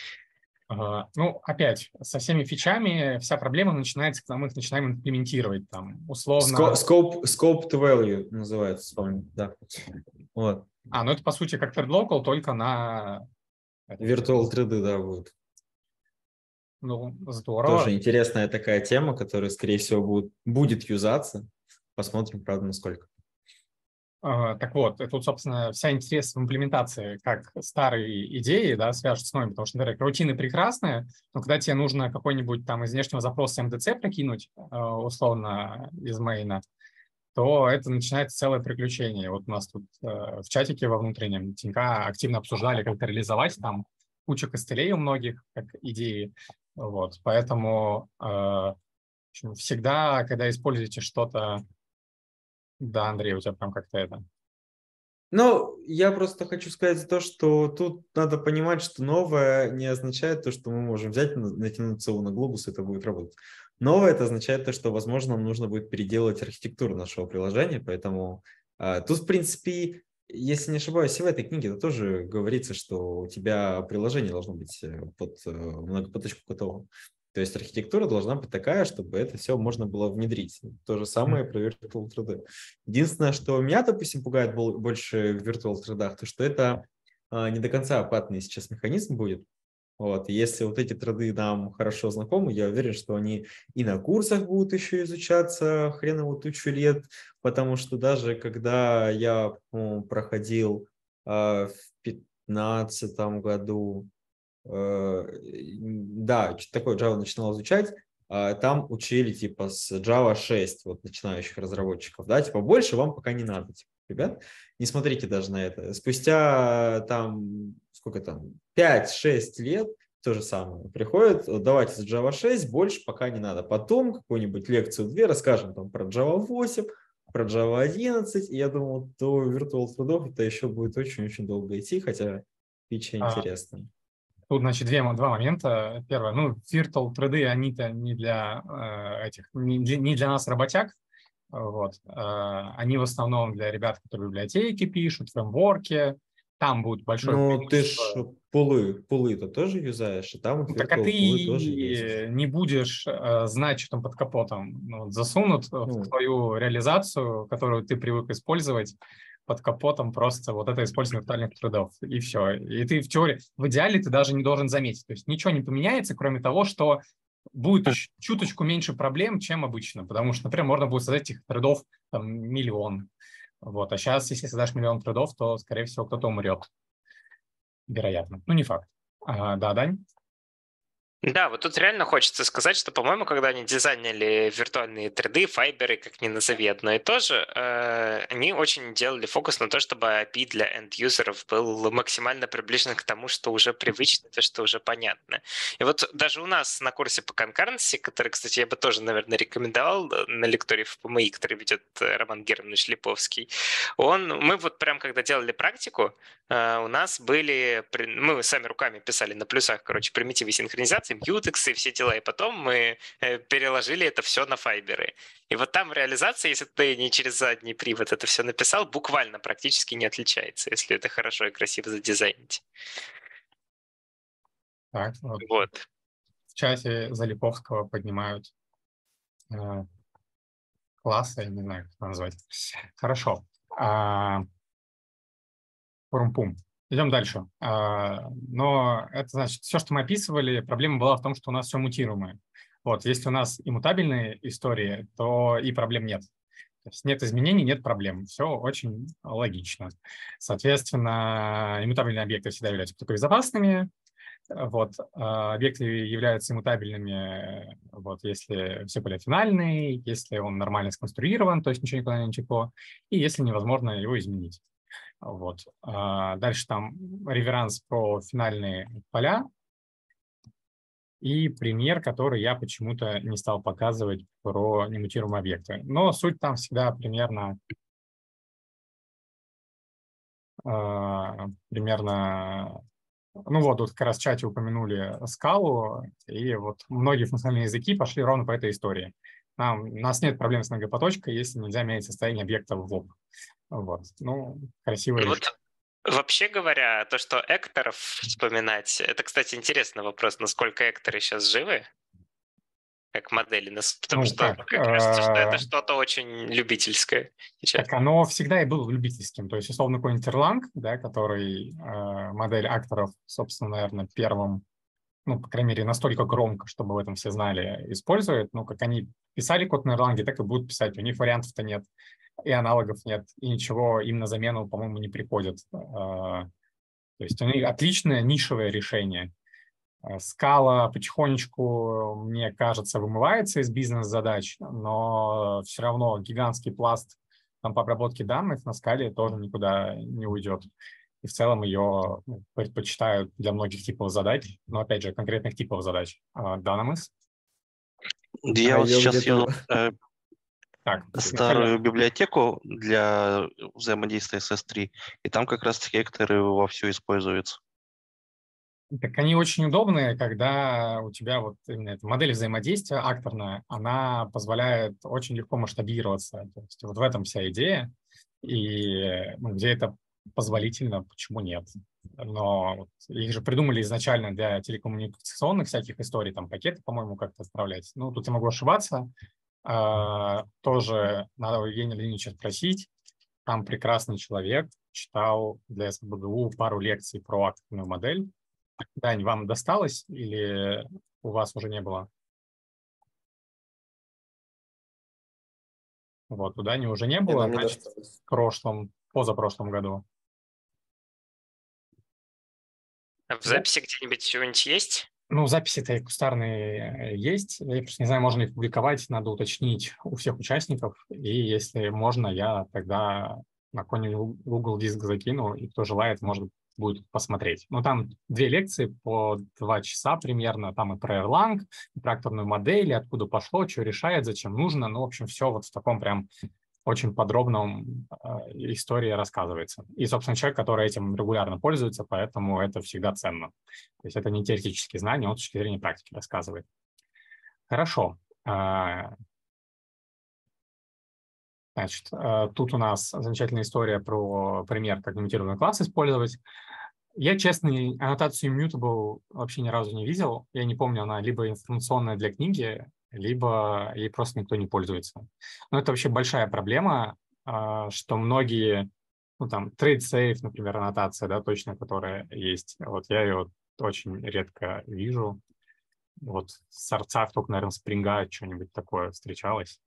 Опять, со всеми фичами вся проблема начинается, когда мы их начинаем имплементировать. Там, условно... Scope to value называется, вспомнил, да. Вот. Это, по сути, как ThreadLocal, только на... Virtual thread, да, будет. Здорово. Тоже интересная такая тема, которая, скорее всего, будет юзаться. Посмотрим, правда, насколько. Так вот, это, собственно, вся интерес в имплементации, как старые идеи, да, свяжутся с новыми, потому что, например, рутины прекрасные, но когда тебе нужно какой-нибудь там из внешнего запроса МДЦ прокинуть, условно, из мейна, то это начинается целое приключение. Вот у нас тут в чатике во внутреннем Тинька активно обсуждали, как это реализовать. Там куча костылей у многих, как идеи. Вот. Поэтому всегда, когда используете что-то... Да, Андрей, у тебя прям как-то это... Ну, я просто хочу сказать то, что тут надо понимать, что новое не означает то, что мы можем взять, натянуть ЦУ на глобус, и это будет работать. Новое это означает то, что, возможно, нам нужно будет переделать архитектуру нашего приложения, поэтому тут, в принципе, если не ошибаюсь, и в этой книге это тоже говорится, что у тебя приложение должно быть под многопоточку готово. То есть архитектура должна быть такая, чтобы это все можно было внедрить. То же самое про Virtual 3D. Единственное, что меня, допустим, пугает больше в Virtual 3D, то что это не до конца опытный сейчас механизм будет. Вот. Если вот эти треды нам хорошо знакомы, я уверен, что они и на курсах будут еще изучаться хреново тучу лет, потому что даже когда я проходил в 2015 году, да, такое Java начинал изучать, там учили типа с Java 6 вот начинающих разработчиков, да, типа больше вам пока не надо, типа, ребят, не смотрите даже на это. Спустя там, сколько там, 5-6 лет то же самое приходит, давайте с Java 6 больше пока не надо. Потом какую-нибудь лекцию 2 расскажем там про Java 8, про Java 11, и я думал, до Virtual трудов это еще будет очень-очень долго идти, хотя фича интересная. Тут, значит, два момента. Первое, Virtual 3D, они-то не для не для нас, работяг. Вот. Они в основном для ребят, которые библиотеки пишут, фреймворки. Там будет большое Ну, ты преимущество. ж пулы-то тоже юзаешь, и там Так а Virtual пулы тоже есть. ты не будешь знать, что там под капотом. Засунут в твою реализацию, которую ты привык использовать, под капотом просто вот это использование виртуальных трудов, и все. И ты в теории, в идеале ты даже не должен заметить. То есть ничего не поменяется, кроме того, что будет чуточку меньше проблем, чем обычно. Потому что, например, можно будет создать этих трудов там, 1 миллион. Вот. А сейчас, если создашь 1 миллион трудов, то, скорее всего, кто-то умрет. Вероятно. Не факт. Да, Дань? Да, вот тут реально хочется сказать, что, по-моему, когда они дизайнили виртуальные 3D, файберы, как ни назови одно и то же, они очень делали фокус на то, чтобы API для энд-юзеров был максимально приближен к тому, что уже привычно, то, что уже понятно. И вот даже у нас на курсе по конкуренции, который, кстати, я бы тоже, наверное, рекомендовал на лектории в ПМИ, который ведет Роман Германович Липовский, мы вот прям когда делали практику, у нас мы сами руками писали на плюсах, примитивы синхронизации, мьютексы и все дела, и потом мы переложили это все на файберы. И вот там реализация, если ты не через задний привод это все написал, буквально практически не отличается, если это хорошо и красиво задизайнить. Так, вот. В чате Залиповского поднимают классы, я не знаю, как это назвать. Хорошо. Пум-пум. Идем дальше. Но это значит, все, что мы описывали, проблема была в том, что у нас все мутируемое. Вот, если у нас иммутабельные истории, то и проблем нет. То есть нет изменений, нет проблем. Все очень логично. Соответственно, иммутабельные объекты всегда являются только безопасными. Вот, объекты являются иммутабельными, вот, если все поле финальный, если он нормально сконструирован, то есть ничего никуда не текло, и если невозможно его изменить. Вот. Дальше там реверанс про финальные поля и пример, который я почему-то не стал показывать про немутируемые объекты. Но суть там всегда примерно вот тут как раз в чате упомянули скалу, и вот многие функциональные языки пошли ровно по этой истории. У нас нет проблем с многопоточкой, если нельзя менять состояние объекта в лоб. Вот. Красивое решение. Вообще говоря, то, что экторов вспоминать, это, кстати, интересный вопрос, насколько экторы сейчас живы, как модели, потому что это что-то очень любительское. Так оно всегда и было любительским. То есть, условно, какой-нибудь Erlang, да, который модель акторов, собственно, наверное, первым, по крайней мере, настолько громко, чтобы об этом все знали, использует. Как они писали код на Erlang, так и будут писать. У них вариантов-то нет, и аналогов нет, и ничего им на замену, по-моему, не приходит. То есть у них отличное нишевое решение. Скала потихонечку, мне кажется, вымывается из бизнес-задач, но все равно гигантский пласт там по обработке данных на скале тоже никуда не уйдет. И в целом ее предпочитают для многих типов задач, но, опять же, конкретных типов задач. Dynamos. Я вот сейчас где-то... еду Так, старую библиотеку для взаимодействия с S3, и там как раз-таки векторы вовсю используются. Так они очень удобные, когда у тебя вот именно эта модель взаимодействия акторная, она позволяет очень легко масштабироваться. То есть вот в этом вся идея. И где это позволительно, почему нет? Но вот их же придумали изначально для телекоммуникационных всяких историй, там пакеты, по-моему, как-то отправлять. Ну, тут я могу ошибаться. Тоже надо у Евгения Леонидовича спросить. Там прекрасный человек, читал для СПбГУ пару лекций про акторную модель. Дань, вам досталось или у вас уже не было? Вот, у Дани уже не было, значит, в позапрошлом году. А в записи где-нибудь чего-нибудь есть? Ну, записи-то кустарные есть. Я просто не знаю, можно их публиковать, надо уточнить у всех участников. И если можно, я тогда на какой-нибудь Google диск закину, и кто желает, может будет посмотреть. Ну, там 2 лекции по 2 часа примерно. Там и про Erlang, и про акторную модель, и откуда пошло, что решает, зачем нужно. Ну, в общем, все вот в таком прям очень подробном истории рассказывается. И, собственно, человек, который этим регулярно пользуется, поэтому это всегда ценно. То есть это не теоретические знания, он с точки зрения практики рассказывает. Хорошо. Значит, тут у нас замечательная история про пример, как лимитированный класс использовать. Я, честно, аннотацию Immutable вообще ни разу не видел. Я не помню, она либо информационная для книги, либо ей просто никто не пользуется. Но это вообще большая проблема, что многие, ну там, trade safe, например, аннотация, да, точно, которая есть. Вот я ее очень редко вижу. Вот в сорцах только, наверное, Spring что-нибудь такое встречалось.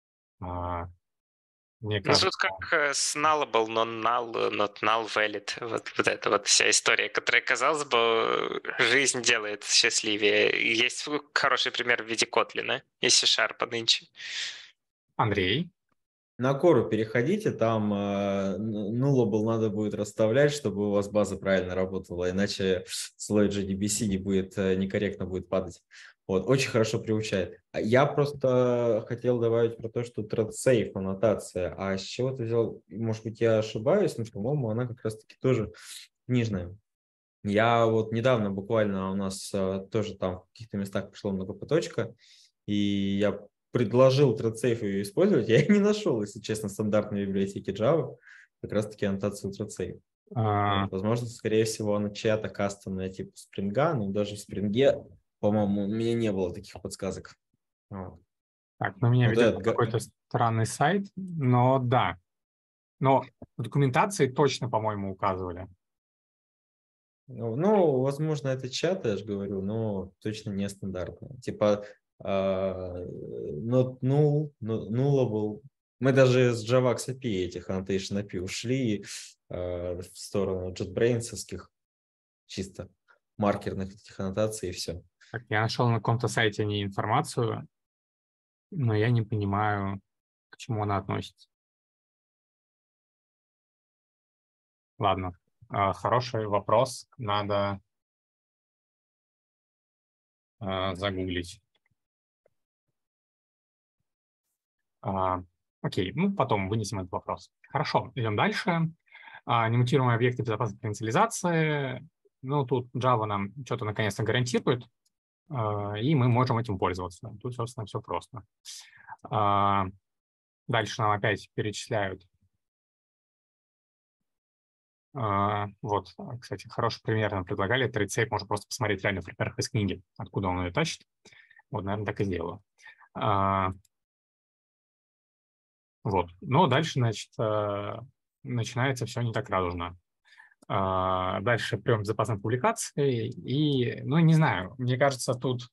Мне кажется... Ну, тут как с nullable, non-null, not null, valid. Вот эта вот вся история, которая, казалось бы, жизнь делает счастливее. Есть хороший пример в виде Kotlin и C# нынче. Андрей? На Кору переходите, там nullable надо будет расставлять, чтобы у вас база правильно работала, иначе слой JDBC не будет, некорректно будет падать. Вот, очень хорошо приучает. Я просто хотел добавить про то, что thread safe аннотация, а с чего ты взял, может быть, я ошибаюсь, но, по-моему, она как раз-таки тоже книжная. Я вот недавно буквально у нас тоже там в каких-то местах пришло многопоточка, и я предложил ThreadSafe ее использовать, я не нашел, если честно, стандартной библиотеки Java, как раз-таки аннотацию ThreadSafe. Вот, возможно, скорее всего, она чья-то кастомная типа Spring, но даже в Spring, по-моему, у меня не было таких подсказок. Вот. Так, ну меня Вот ведет на какой-то странный сайт, но да. Но в документации точно, по-моему, указывали. Ну, возможно, это чат, я же говорю, но точно не стандартно. Типа not null, nullable. Мы даже с JAVAX API этих annotation API ушли в сторону JetBrains-овских чисто маркерных этих аннотаций и все. Так, я нашел на каком-то сайте не информацию, но я не понимаю, к чему она относится. Ладно, хороший вопрос, надо загуглить. Окей, ну потом вынесем этот вопрос. Хорошо, идем дальше. Немутируемые объекты безопасной потенциализации. Ну, тут Java нам что-то наконец-то гарантирует, и мы можем этим пользоваться. Тут, собственно, все просто. Дальше нам опять перечисляют. Вот, кстати, хороший пример нам предлагали. ThreadSafe можно просто посмотреть реально в примерах из книги, откуда он ее тащит. Вот, наверное, так и сделаю. Вот. Но дальше, значит, начинается все не так радужно. Дальше прием безопасной публикации. И, ну, не знаю, мне кажется, тут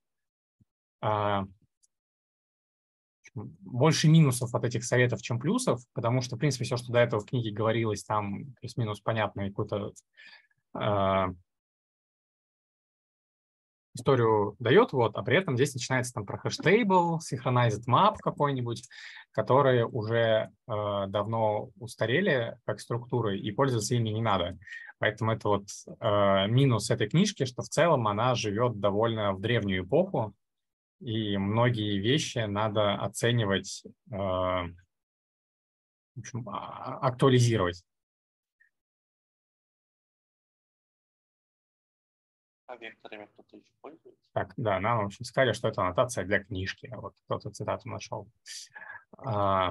больше минусов от этих советов, чем плюсов, потому что, в принципе, все, что до этого в книге говорилось, там плюс-минус понятно, и какой-то историю дает, вот, а при этом здесь начинается там про hashtable, synchronized map какой-нибудь, которые уже давно устарели как структуры, и пользоваться ими не надо. Поэтому это вот минус этой книжки, что в целом она живет довольно в древнюю эпоху, и многие вещи надо оценивать, в общем, актуализировать. А векторами кто-то еще пользуется? Так, да, нам, в общем, сказали, что это аннотация для книжки. Вот кто-то цитату нашел. Так,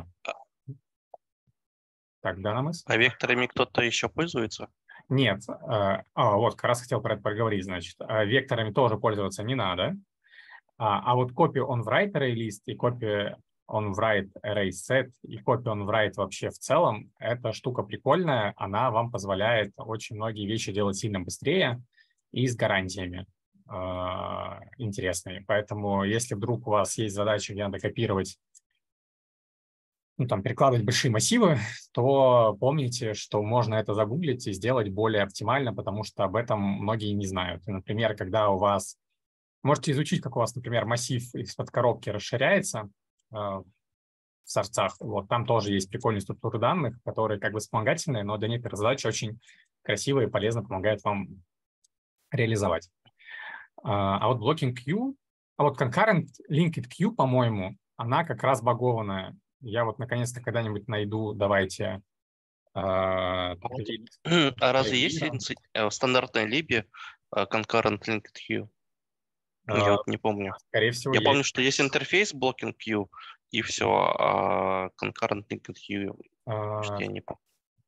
да, намыс? А векторами кто-то еще пользуется? Нет. Вот, как раз хотел про это поговорить, значит. Векторами тоже пользоваться не надо. А вот copy on write array list и copy on write array set и copy on write вообще в целом, эта штука прикольная, она вам позволяет очень многие вещи делать сильно быстрее и с гарантиями интересными. Поэтому если вдруг у вас есть задача, где надо копировать, ну, там, перекладывать большие массивы, то помните, что можно это загуглить и сделать более оптимально, потому что об этом многие не знают. И, например, когда у вас... Можете изучить, как у вас, например, массив из-под коробки расширяется в сорцах. Вот там тоже есть прикольные структуры данных, которые как бы вспомогательные, но для некоторых задач очень красиво и полезно помогают вам реализовать. А вот blocking queue, а вот concurrent linked queue, по-моему, она как раз багованная. Я вот наконец-то когда-нибудь найду, давайте... А разве есть в стандартной либе concurrent linked queue? Я вот не помню. Скорее всего, я помню, что есть интерфейс blocking queue, и все, а concurrent linked queue, что я не помню.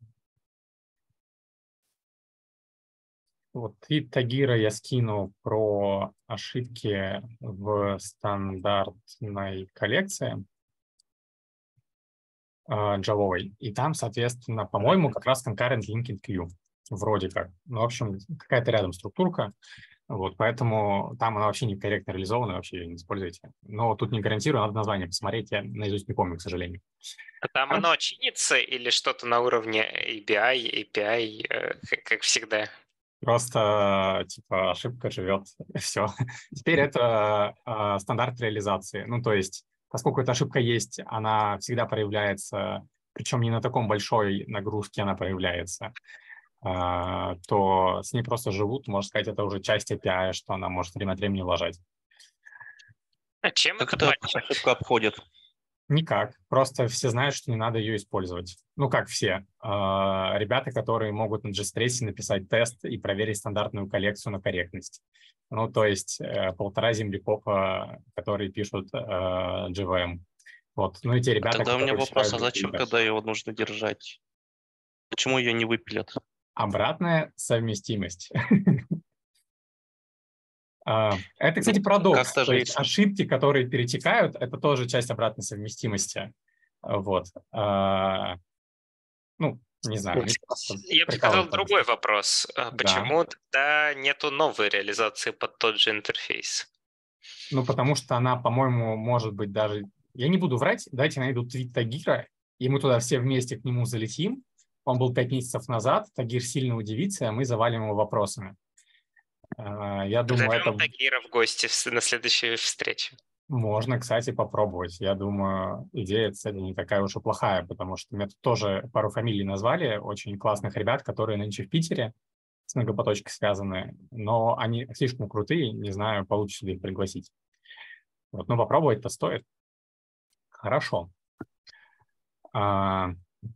Вот твит Тагира я скину про ошибки в стандартной коллекции джавовой. И там, соответственно, по-моему, как раз concurrent linked queue. Вроде как. Ну, в общем, какая-то рядом структурка. Вот, поэтому там она вообще некорректно реализована, вообще ее не используйте. Но тут не гарантирую, надо название посмотреть. Я наизусть не помню, к сожалению. А там оно чинится или что-то на уровне API, как всегда? Просто, типа, ошибка живет, все. Теперь это стандарт реализации. Ну, то есть, поскольку эта ошибка есть, она всегда проявляется, причем не на таком большой нагрузке она проявляется, то с ней просто живут, можно сказать, это уже часть API, что она может время от времени ложать. А чем как это эта ошибка обходит? Никак. Просто все знают, что не надо ее использовать. Ну, как все. Ребята, которые могут на JStrace написать тест и проверить стандартную коллекцию на корректность. Ну, то есть 1,5 землекопа, которые пишут JVM. Вот. Ну, и те ребята, Тогда у меня вопрос, а считают, зачем тогда его нужно держать? Почему ее не выпилят? Обратная совместимость. Это, кстати, парадокс. То есть ошибки, которые перетекают, это тоже часть обратной совместимости. Вот. Ну, не знаю. Я бы сказал другой вопрос. Почему тогда нету новой реализации под тот же интерфейс? Ну, потому что она, по-моему, может быть даже... Я не буду врать, дайте найду твит Тагира, и мы туда все вместе к нему залетим. Он был 5 месяцев назад, Тагир сильно удивится, а мы завалим его вопросами. Я думаю, это... Тагира в гости на следующей встрече. Можно, кстати, попробовать. Я думаю, идея, кстати, не такая уж и плохая, потому что мне тут тоже пару фамилий назвали, очень классных ребят, которые нынче в Питере с многопоточкой связаны, но они слишком крутые, не знаю, получится ли их пригласить. Вот, но попробовать-то стоит. Хорошо. Вот,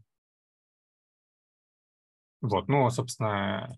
ну, собственно...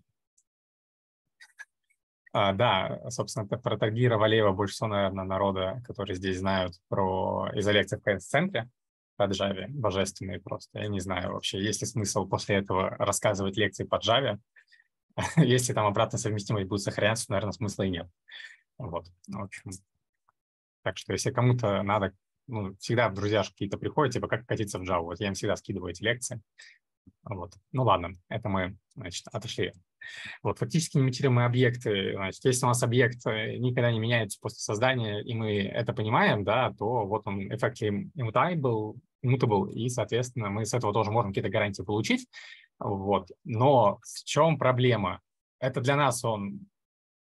Да, собственно, про Тагира Валеева больше всего, наверное, народа, которые здесь знают про из лекций в CS-центре по Java, божественные просто. Я не знаю вообще, есть ли смысл после этого рассказывать лекции по Java. Если там обратная совместимость будет сохраняться, наверное, смысла и нет. Вот, в общем. Так что если кому-то надо, ну, всегда друзья какие-то приходят, типа, как катиться в Java. Вот я им всегда скидываю эти лекции. Вот. Ну ладно, это мы, значит, отошли. Вот, фактически немутируемые объекты, значит, если у нас объект никогда не меняется после создания, и мы это понимаем, да, то вот он effectively immutable, и, соответственно, мы с этого тоже можем какие-то гарантии получить. Вот. Но в чем проблема? Это для нас он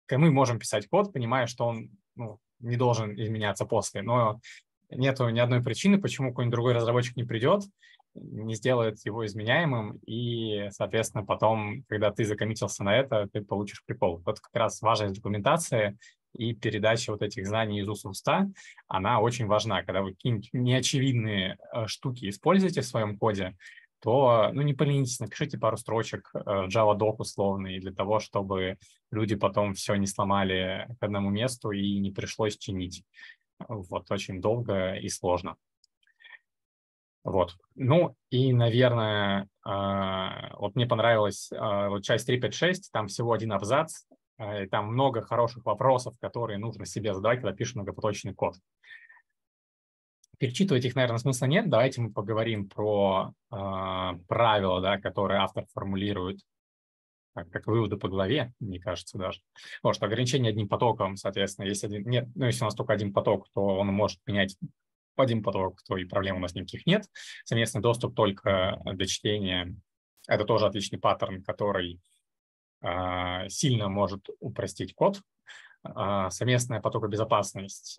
мы можем писать код, понимая, что он не должен изменяться после, но нету ни одной причины, почему какой-нибудь другой разработчик не придет, не сделает его изменяемым, и, соответственно, потом, когда ты закоммитился на это, ты получишь прикол. Вот как раз важность документации и передача вот этих знаний из уст в уста, она очень важна. Когда вы какие-нибудь неочевидные штуки используете в своем коде, то, не поленитесь, напишите пару строчек Java-doc условный для того, чтобы люди потом все не сломали к одному месту и не пришлось чинить. Вот, очень долго и сложно. Вот. И, наверное, вот мне понравилась вот часть 3.5.6, там всего один абзац, и там много хороших вопросов, которые нужно себе задавать, когда пишешь многопоточный код. Перечитывать их, наверное, смысла нет. Давайте мы поговорим про правила, да, которые автор формулирует, как выводы по главе, мне кажется, даже. Потому что ограничение одним потоком, соответственно, если у нас только один поток, то он может менять один поток, то и проблем у нас никаких нет. Совместный доступ только до чтения – это тоже отличный паттерн, который сильно может упростить код. Совместная потокобезопасность.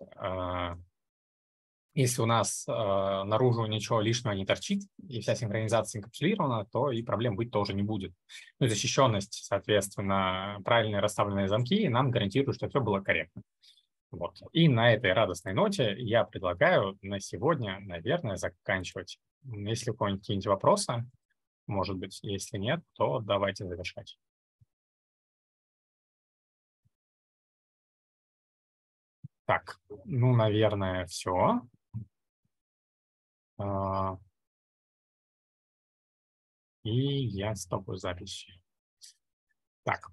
Если у нас наружу ничего лишнего не торчит, и вся синхронизация инкапсулирована, то и проблем быть тоже не будет. И защищенность, соответственно, правильные расставленные замки нам гарантируют, что все было корректно. Вот. И на этой радостной ноте я предлагаю на сегодня, наверное, заканчивать. Если у кого-нибудь какие-нибудь вопросы, может быть, если нет, то давайте завершать. Так, наверное, все. И я стопаю запись. Так.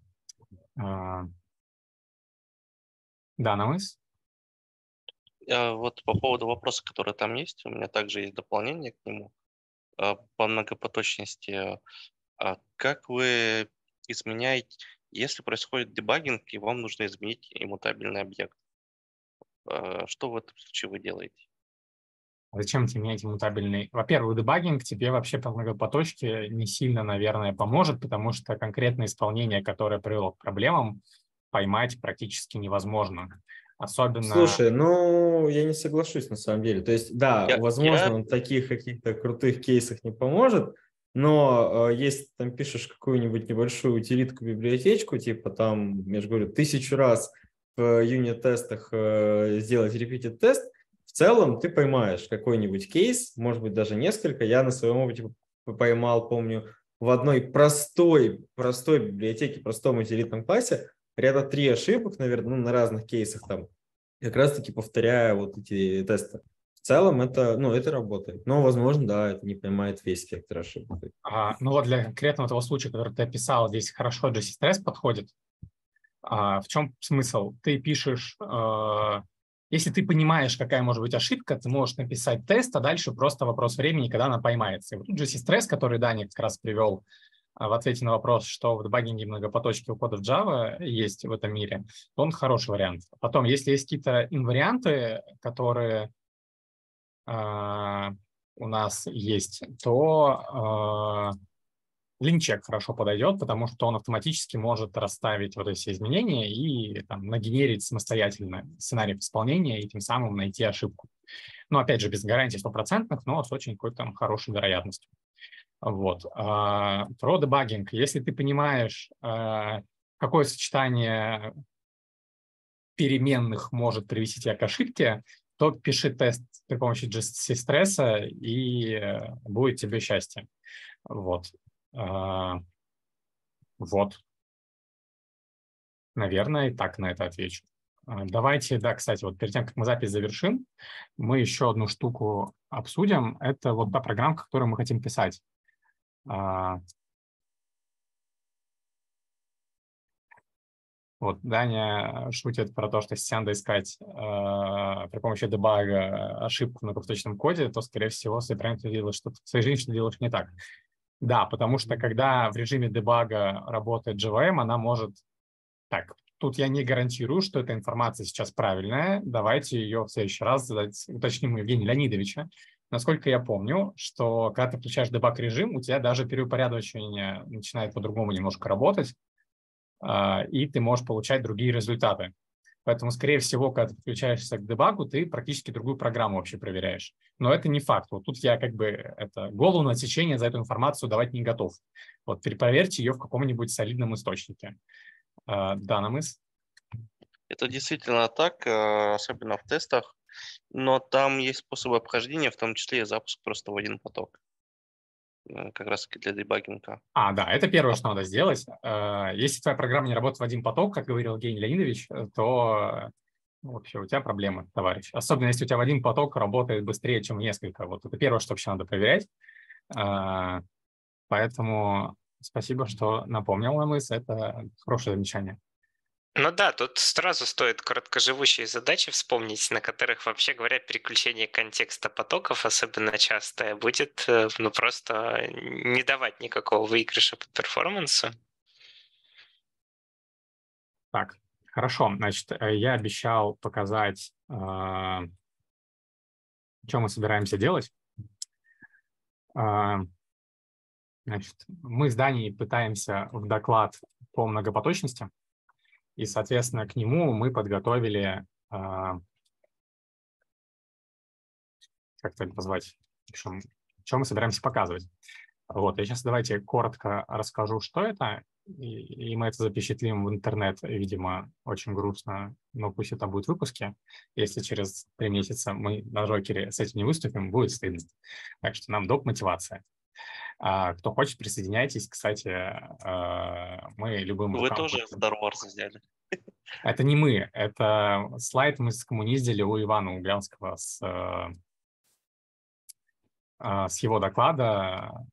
Да, Намыс? Вот по поводу вопроса, который там есть, у меня также есть дополнение к нему по многопоточности. Как вы изменяете, если происходит дебагинг, и вам нужно изменить иммутабельный объект? Что в этом случае вы делаете? Зачем тебе менять иммутабельный? Во-первых, дебагинг тебе вообще по многопоточке не сильно, наверное, поможет, потому что конкретное исполнение, которое привело к проблемам, поймать практически невозможно. Особенно... Слушай, я не соглашусь на самом деле. То есть, да, возможно, он в таких каких-то крутых кейсах не поможет, но если ты там пишешь какую-нибудь небольшую утилитку, библиотечку, типа там, я же говорю, 1000 раз в юнит-тестах сделать repeated-тест, в целом ты поймаешь какой-нибудь кейс, может быть, даже несколько. Я на своем опыте поймал, помню, в одной простой библиотеке, простом утилитном классе, ряда 3 ошибок, наверное, на разных кейсах там, как раз-таки повторяя вот эти тесты. В целом это работает. Но, возможно, да, это не поймает весь спектр ошибок. Вот для конкретного того случая, который ты описал, здесь хорошо JC-стресс подходит. В чем смысл? Ты пишешь, если ты понимаешь, какая может быть ошибка, ты можешь написать тест, а дальше просто вопрос времени, когда она поймается. И вот тут JC-стресс, который Даня как раз привел в ответе на вопрос, что в дебагинге многопоточки у кода в Java есть в этом мире, то он хороший вариант. Потом, если есть какие-то инварианты, которые у нас есть, то линчек хорошо подойдет, потому что он автоматически может расставить вот эти изменения и там нагенерить самостоятельно сценарий исполнения и тем самым найти ошибку. Опять же, без гарантий 100%, но с очень какой-то хорошей вероятностью. Вот. Про дебагинг. Если ты понимаешь, какое сочетание переменных может привести тебя к ошибке, то пиши тест при помощи JC-стресса, и будет тебе счастье. Вот. Наверное, и так на это отвечу. Давайте, да, кстати, вот перед тем, как мы запись завершим, мы еще одну штуку обсудим. Это вот та программка, которую мы хотим писать. Вот Даня шутит про то, что если надо искать при помощи дебага ошибку в многопоточном коде, то, скорее всего, ты делаешь что-то в своей жизни, что делаешь не так. Да, потому что когда в режиме дебага работает JVM, она может... Так, тут я не гарантирую, что эта информация сейчас правильная. Давайте ее в следующий раз уточним у Евгения Леонидовича. Насколько я помню, что когда ты включаешь дебаг-режим, у тебя даже переупорядочивание начинает по-другому немножко работать. и ты можешь получать другие результаты. Поэтому, скорее всего, когда ты подключаешься к дебагу, ты практически другую программу вообще проверяешь. Но это не факт. Вот тут я как бы голову на отсечение за эту информацию давать не готов. Вот перепроверьте ее в каком-нибудь солидном источнике. Да, Намыс? Это действительно так, особенно в тестах, но там есть способы обхождения, в том числе и запуск просто в один поток, как раз-таки для дебагинга. Да, это первое, что надо сделать. Если твоя программа не работает в один поток, как говорил Евгений Леонидович, то вообще у тебя проблемы, товарищ. Особенно если у тебя в один поток работает быстрее, чем в несколько. Вот это первое, что вообще надо проверять. Поэтому спасибо, что напомнил нам, это хорошее замечание. Ну да, тут сразу стоит короткоживущие задачи вспомнить, на которых, вообще говоря, переключение контекста потоков особенно частое будет, просто не давать никакого выигрыша по перформансу. Так, хорошо. Значит, я обещал показать, что мы собираемся делать. Значит, мы с Даней пытаемся в доклад по многопоточности, и, соответственно, к нему мы подготовили, как это позвать, в общем, что мы собираемся показывать. Вот, я сейчас давайте коротко расскажу, что это, и мы это запечатлим в интернет, видимо, очень грустно, но пусть это будет в выпуске. Если через 3 месяца мы на Жокере с этим не выступим, будет стыдно. Так что нам доп. Мотивация. Кто хочет, присоединяйтесь. Кстати, мы любым Вы рукам... тоже Star Wars взяли. Это не мы, это слайд мы скоммуниздили у Ивана Углянского с его доклада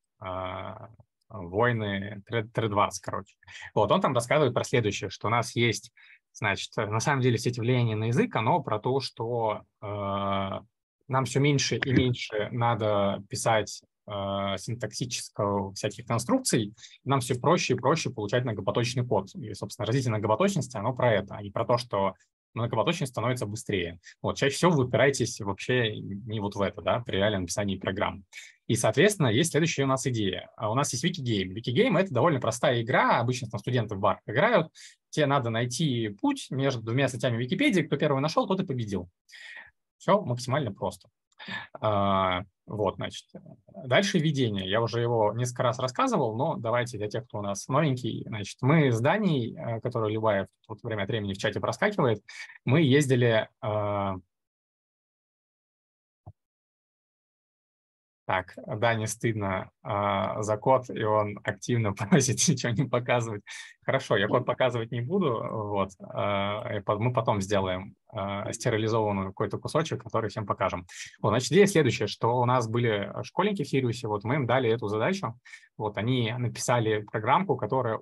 «Войны Тред-Варс», короче. Вот, он там рассказывает про следующее, что у нас есть, значит, на самом деле все эти влияния на язык, оно про то, что нам все меньше и меньше надо писать синтаксического всяких конструкций, нам все проще и проще получать многопоточный код. И, собственно, развитие многопоточности, оно про это, а не про то, что многопоточность становится быстрее. Вот, чаще всего вы упираетесь вообще не вот в это, да, при реальном написании программ. И, соответственно, есть следующая у нас идея. У нас есть Wikigame. Wikigame — это довольно простая игра, обычно там студенты в барах играют. Тебе надо найти путь между двумя статьями Википедии, кто первый нашел, тот и победил. Все максимально просто. Вот, значит. Дальше введение. Я уже его несколько раз рассказывал, но давайте для тех, кто у нас новенький. Значит, мы с Даней, который Любаев вот время от времени в чате проскакивает, мы ездили... Так, Дане стыдно за код, и он активно просит ничего не показывать. Хорошо, я код показывать не буду, вот. Мы потом сделаем стерилизованную какой-то кусочек, который всем покажем. Вот, значит, идея следующая, что у нас были школьники в Сириусе, вот мы им дали эту задачу, вот они написали программку, которая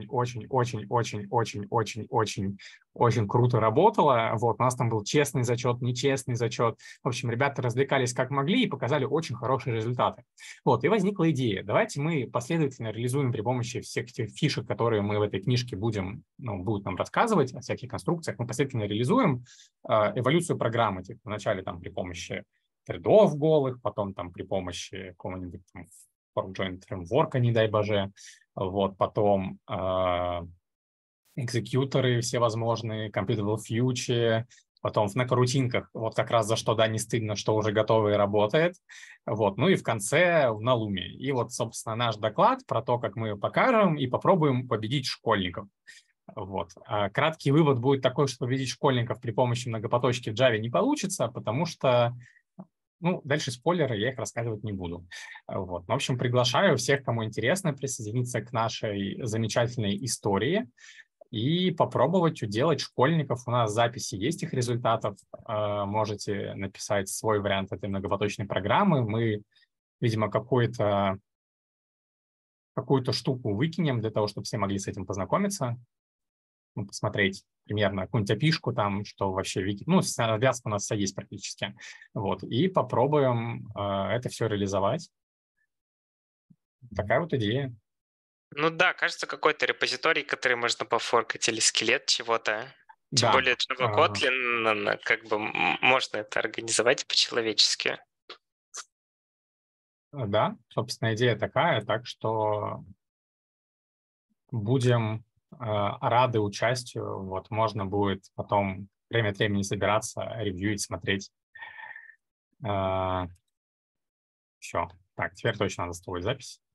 очень круто работала, вот, у нас там был честный зачет, нечестный зачет, в общем, ребята развлекались как могли и показали очень хорошие результаты. Вот, и возникла идея, давайте мы последовательно реализуем при помощи всех этих фишек, которые мы в этой книжке будут нам рассказывать, о всяких конструкциях, мы последовательно реализуем эволюцию программы, типа вначале там при помощи тредов голых, потом там при помощи какого-нибудь fork-join фреймворка, не дай боже, вот, потом экзекьюторы всевозможные, computable future, потом на карутинках, вот как раз за что, да, не стыдно, что уже готово и работает, вот, ну и в конце в Налуме. И вот, собственно, наш доклад про то, как мы покажем и попробуем победить школьников. Вот. Краткий вывод будет такой, что победить школьников при помощи многопоточки в Java не получится, потому что, дальше спойлеры, я их рассказывать не буду. Вот. В общем, приглашаю всех, кому интересно, присоединиться к нашей замечательной истории и попробовать уделать школьников. У нас записи есть их результатов. Можете написать свой вариант этой многопоточной программы. Мы, видимо, какую-то штуку выкинем для того, чтобы все могли с этим познакомиться. Посмотреть примерно какую-нибудь опишку там, что вообще связка у нас вся есть практически. Вот. И попробуем это все реализовать. Такая вот идея. Ну да, кажется, какой-то репозиторий, который можно пофоркать, или скелет чего-то. Тем более Java Kotlin, как бы можно это организовать по-человечески. Да, собственно, идея такая, так что будем рады участию. Вот, можно будет потом время от времени собираться, ревьюить, смотреть. Все. Так, теперь точно надо с тобой запись.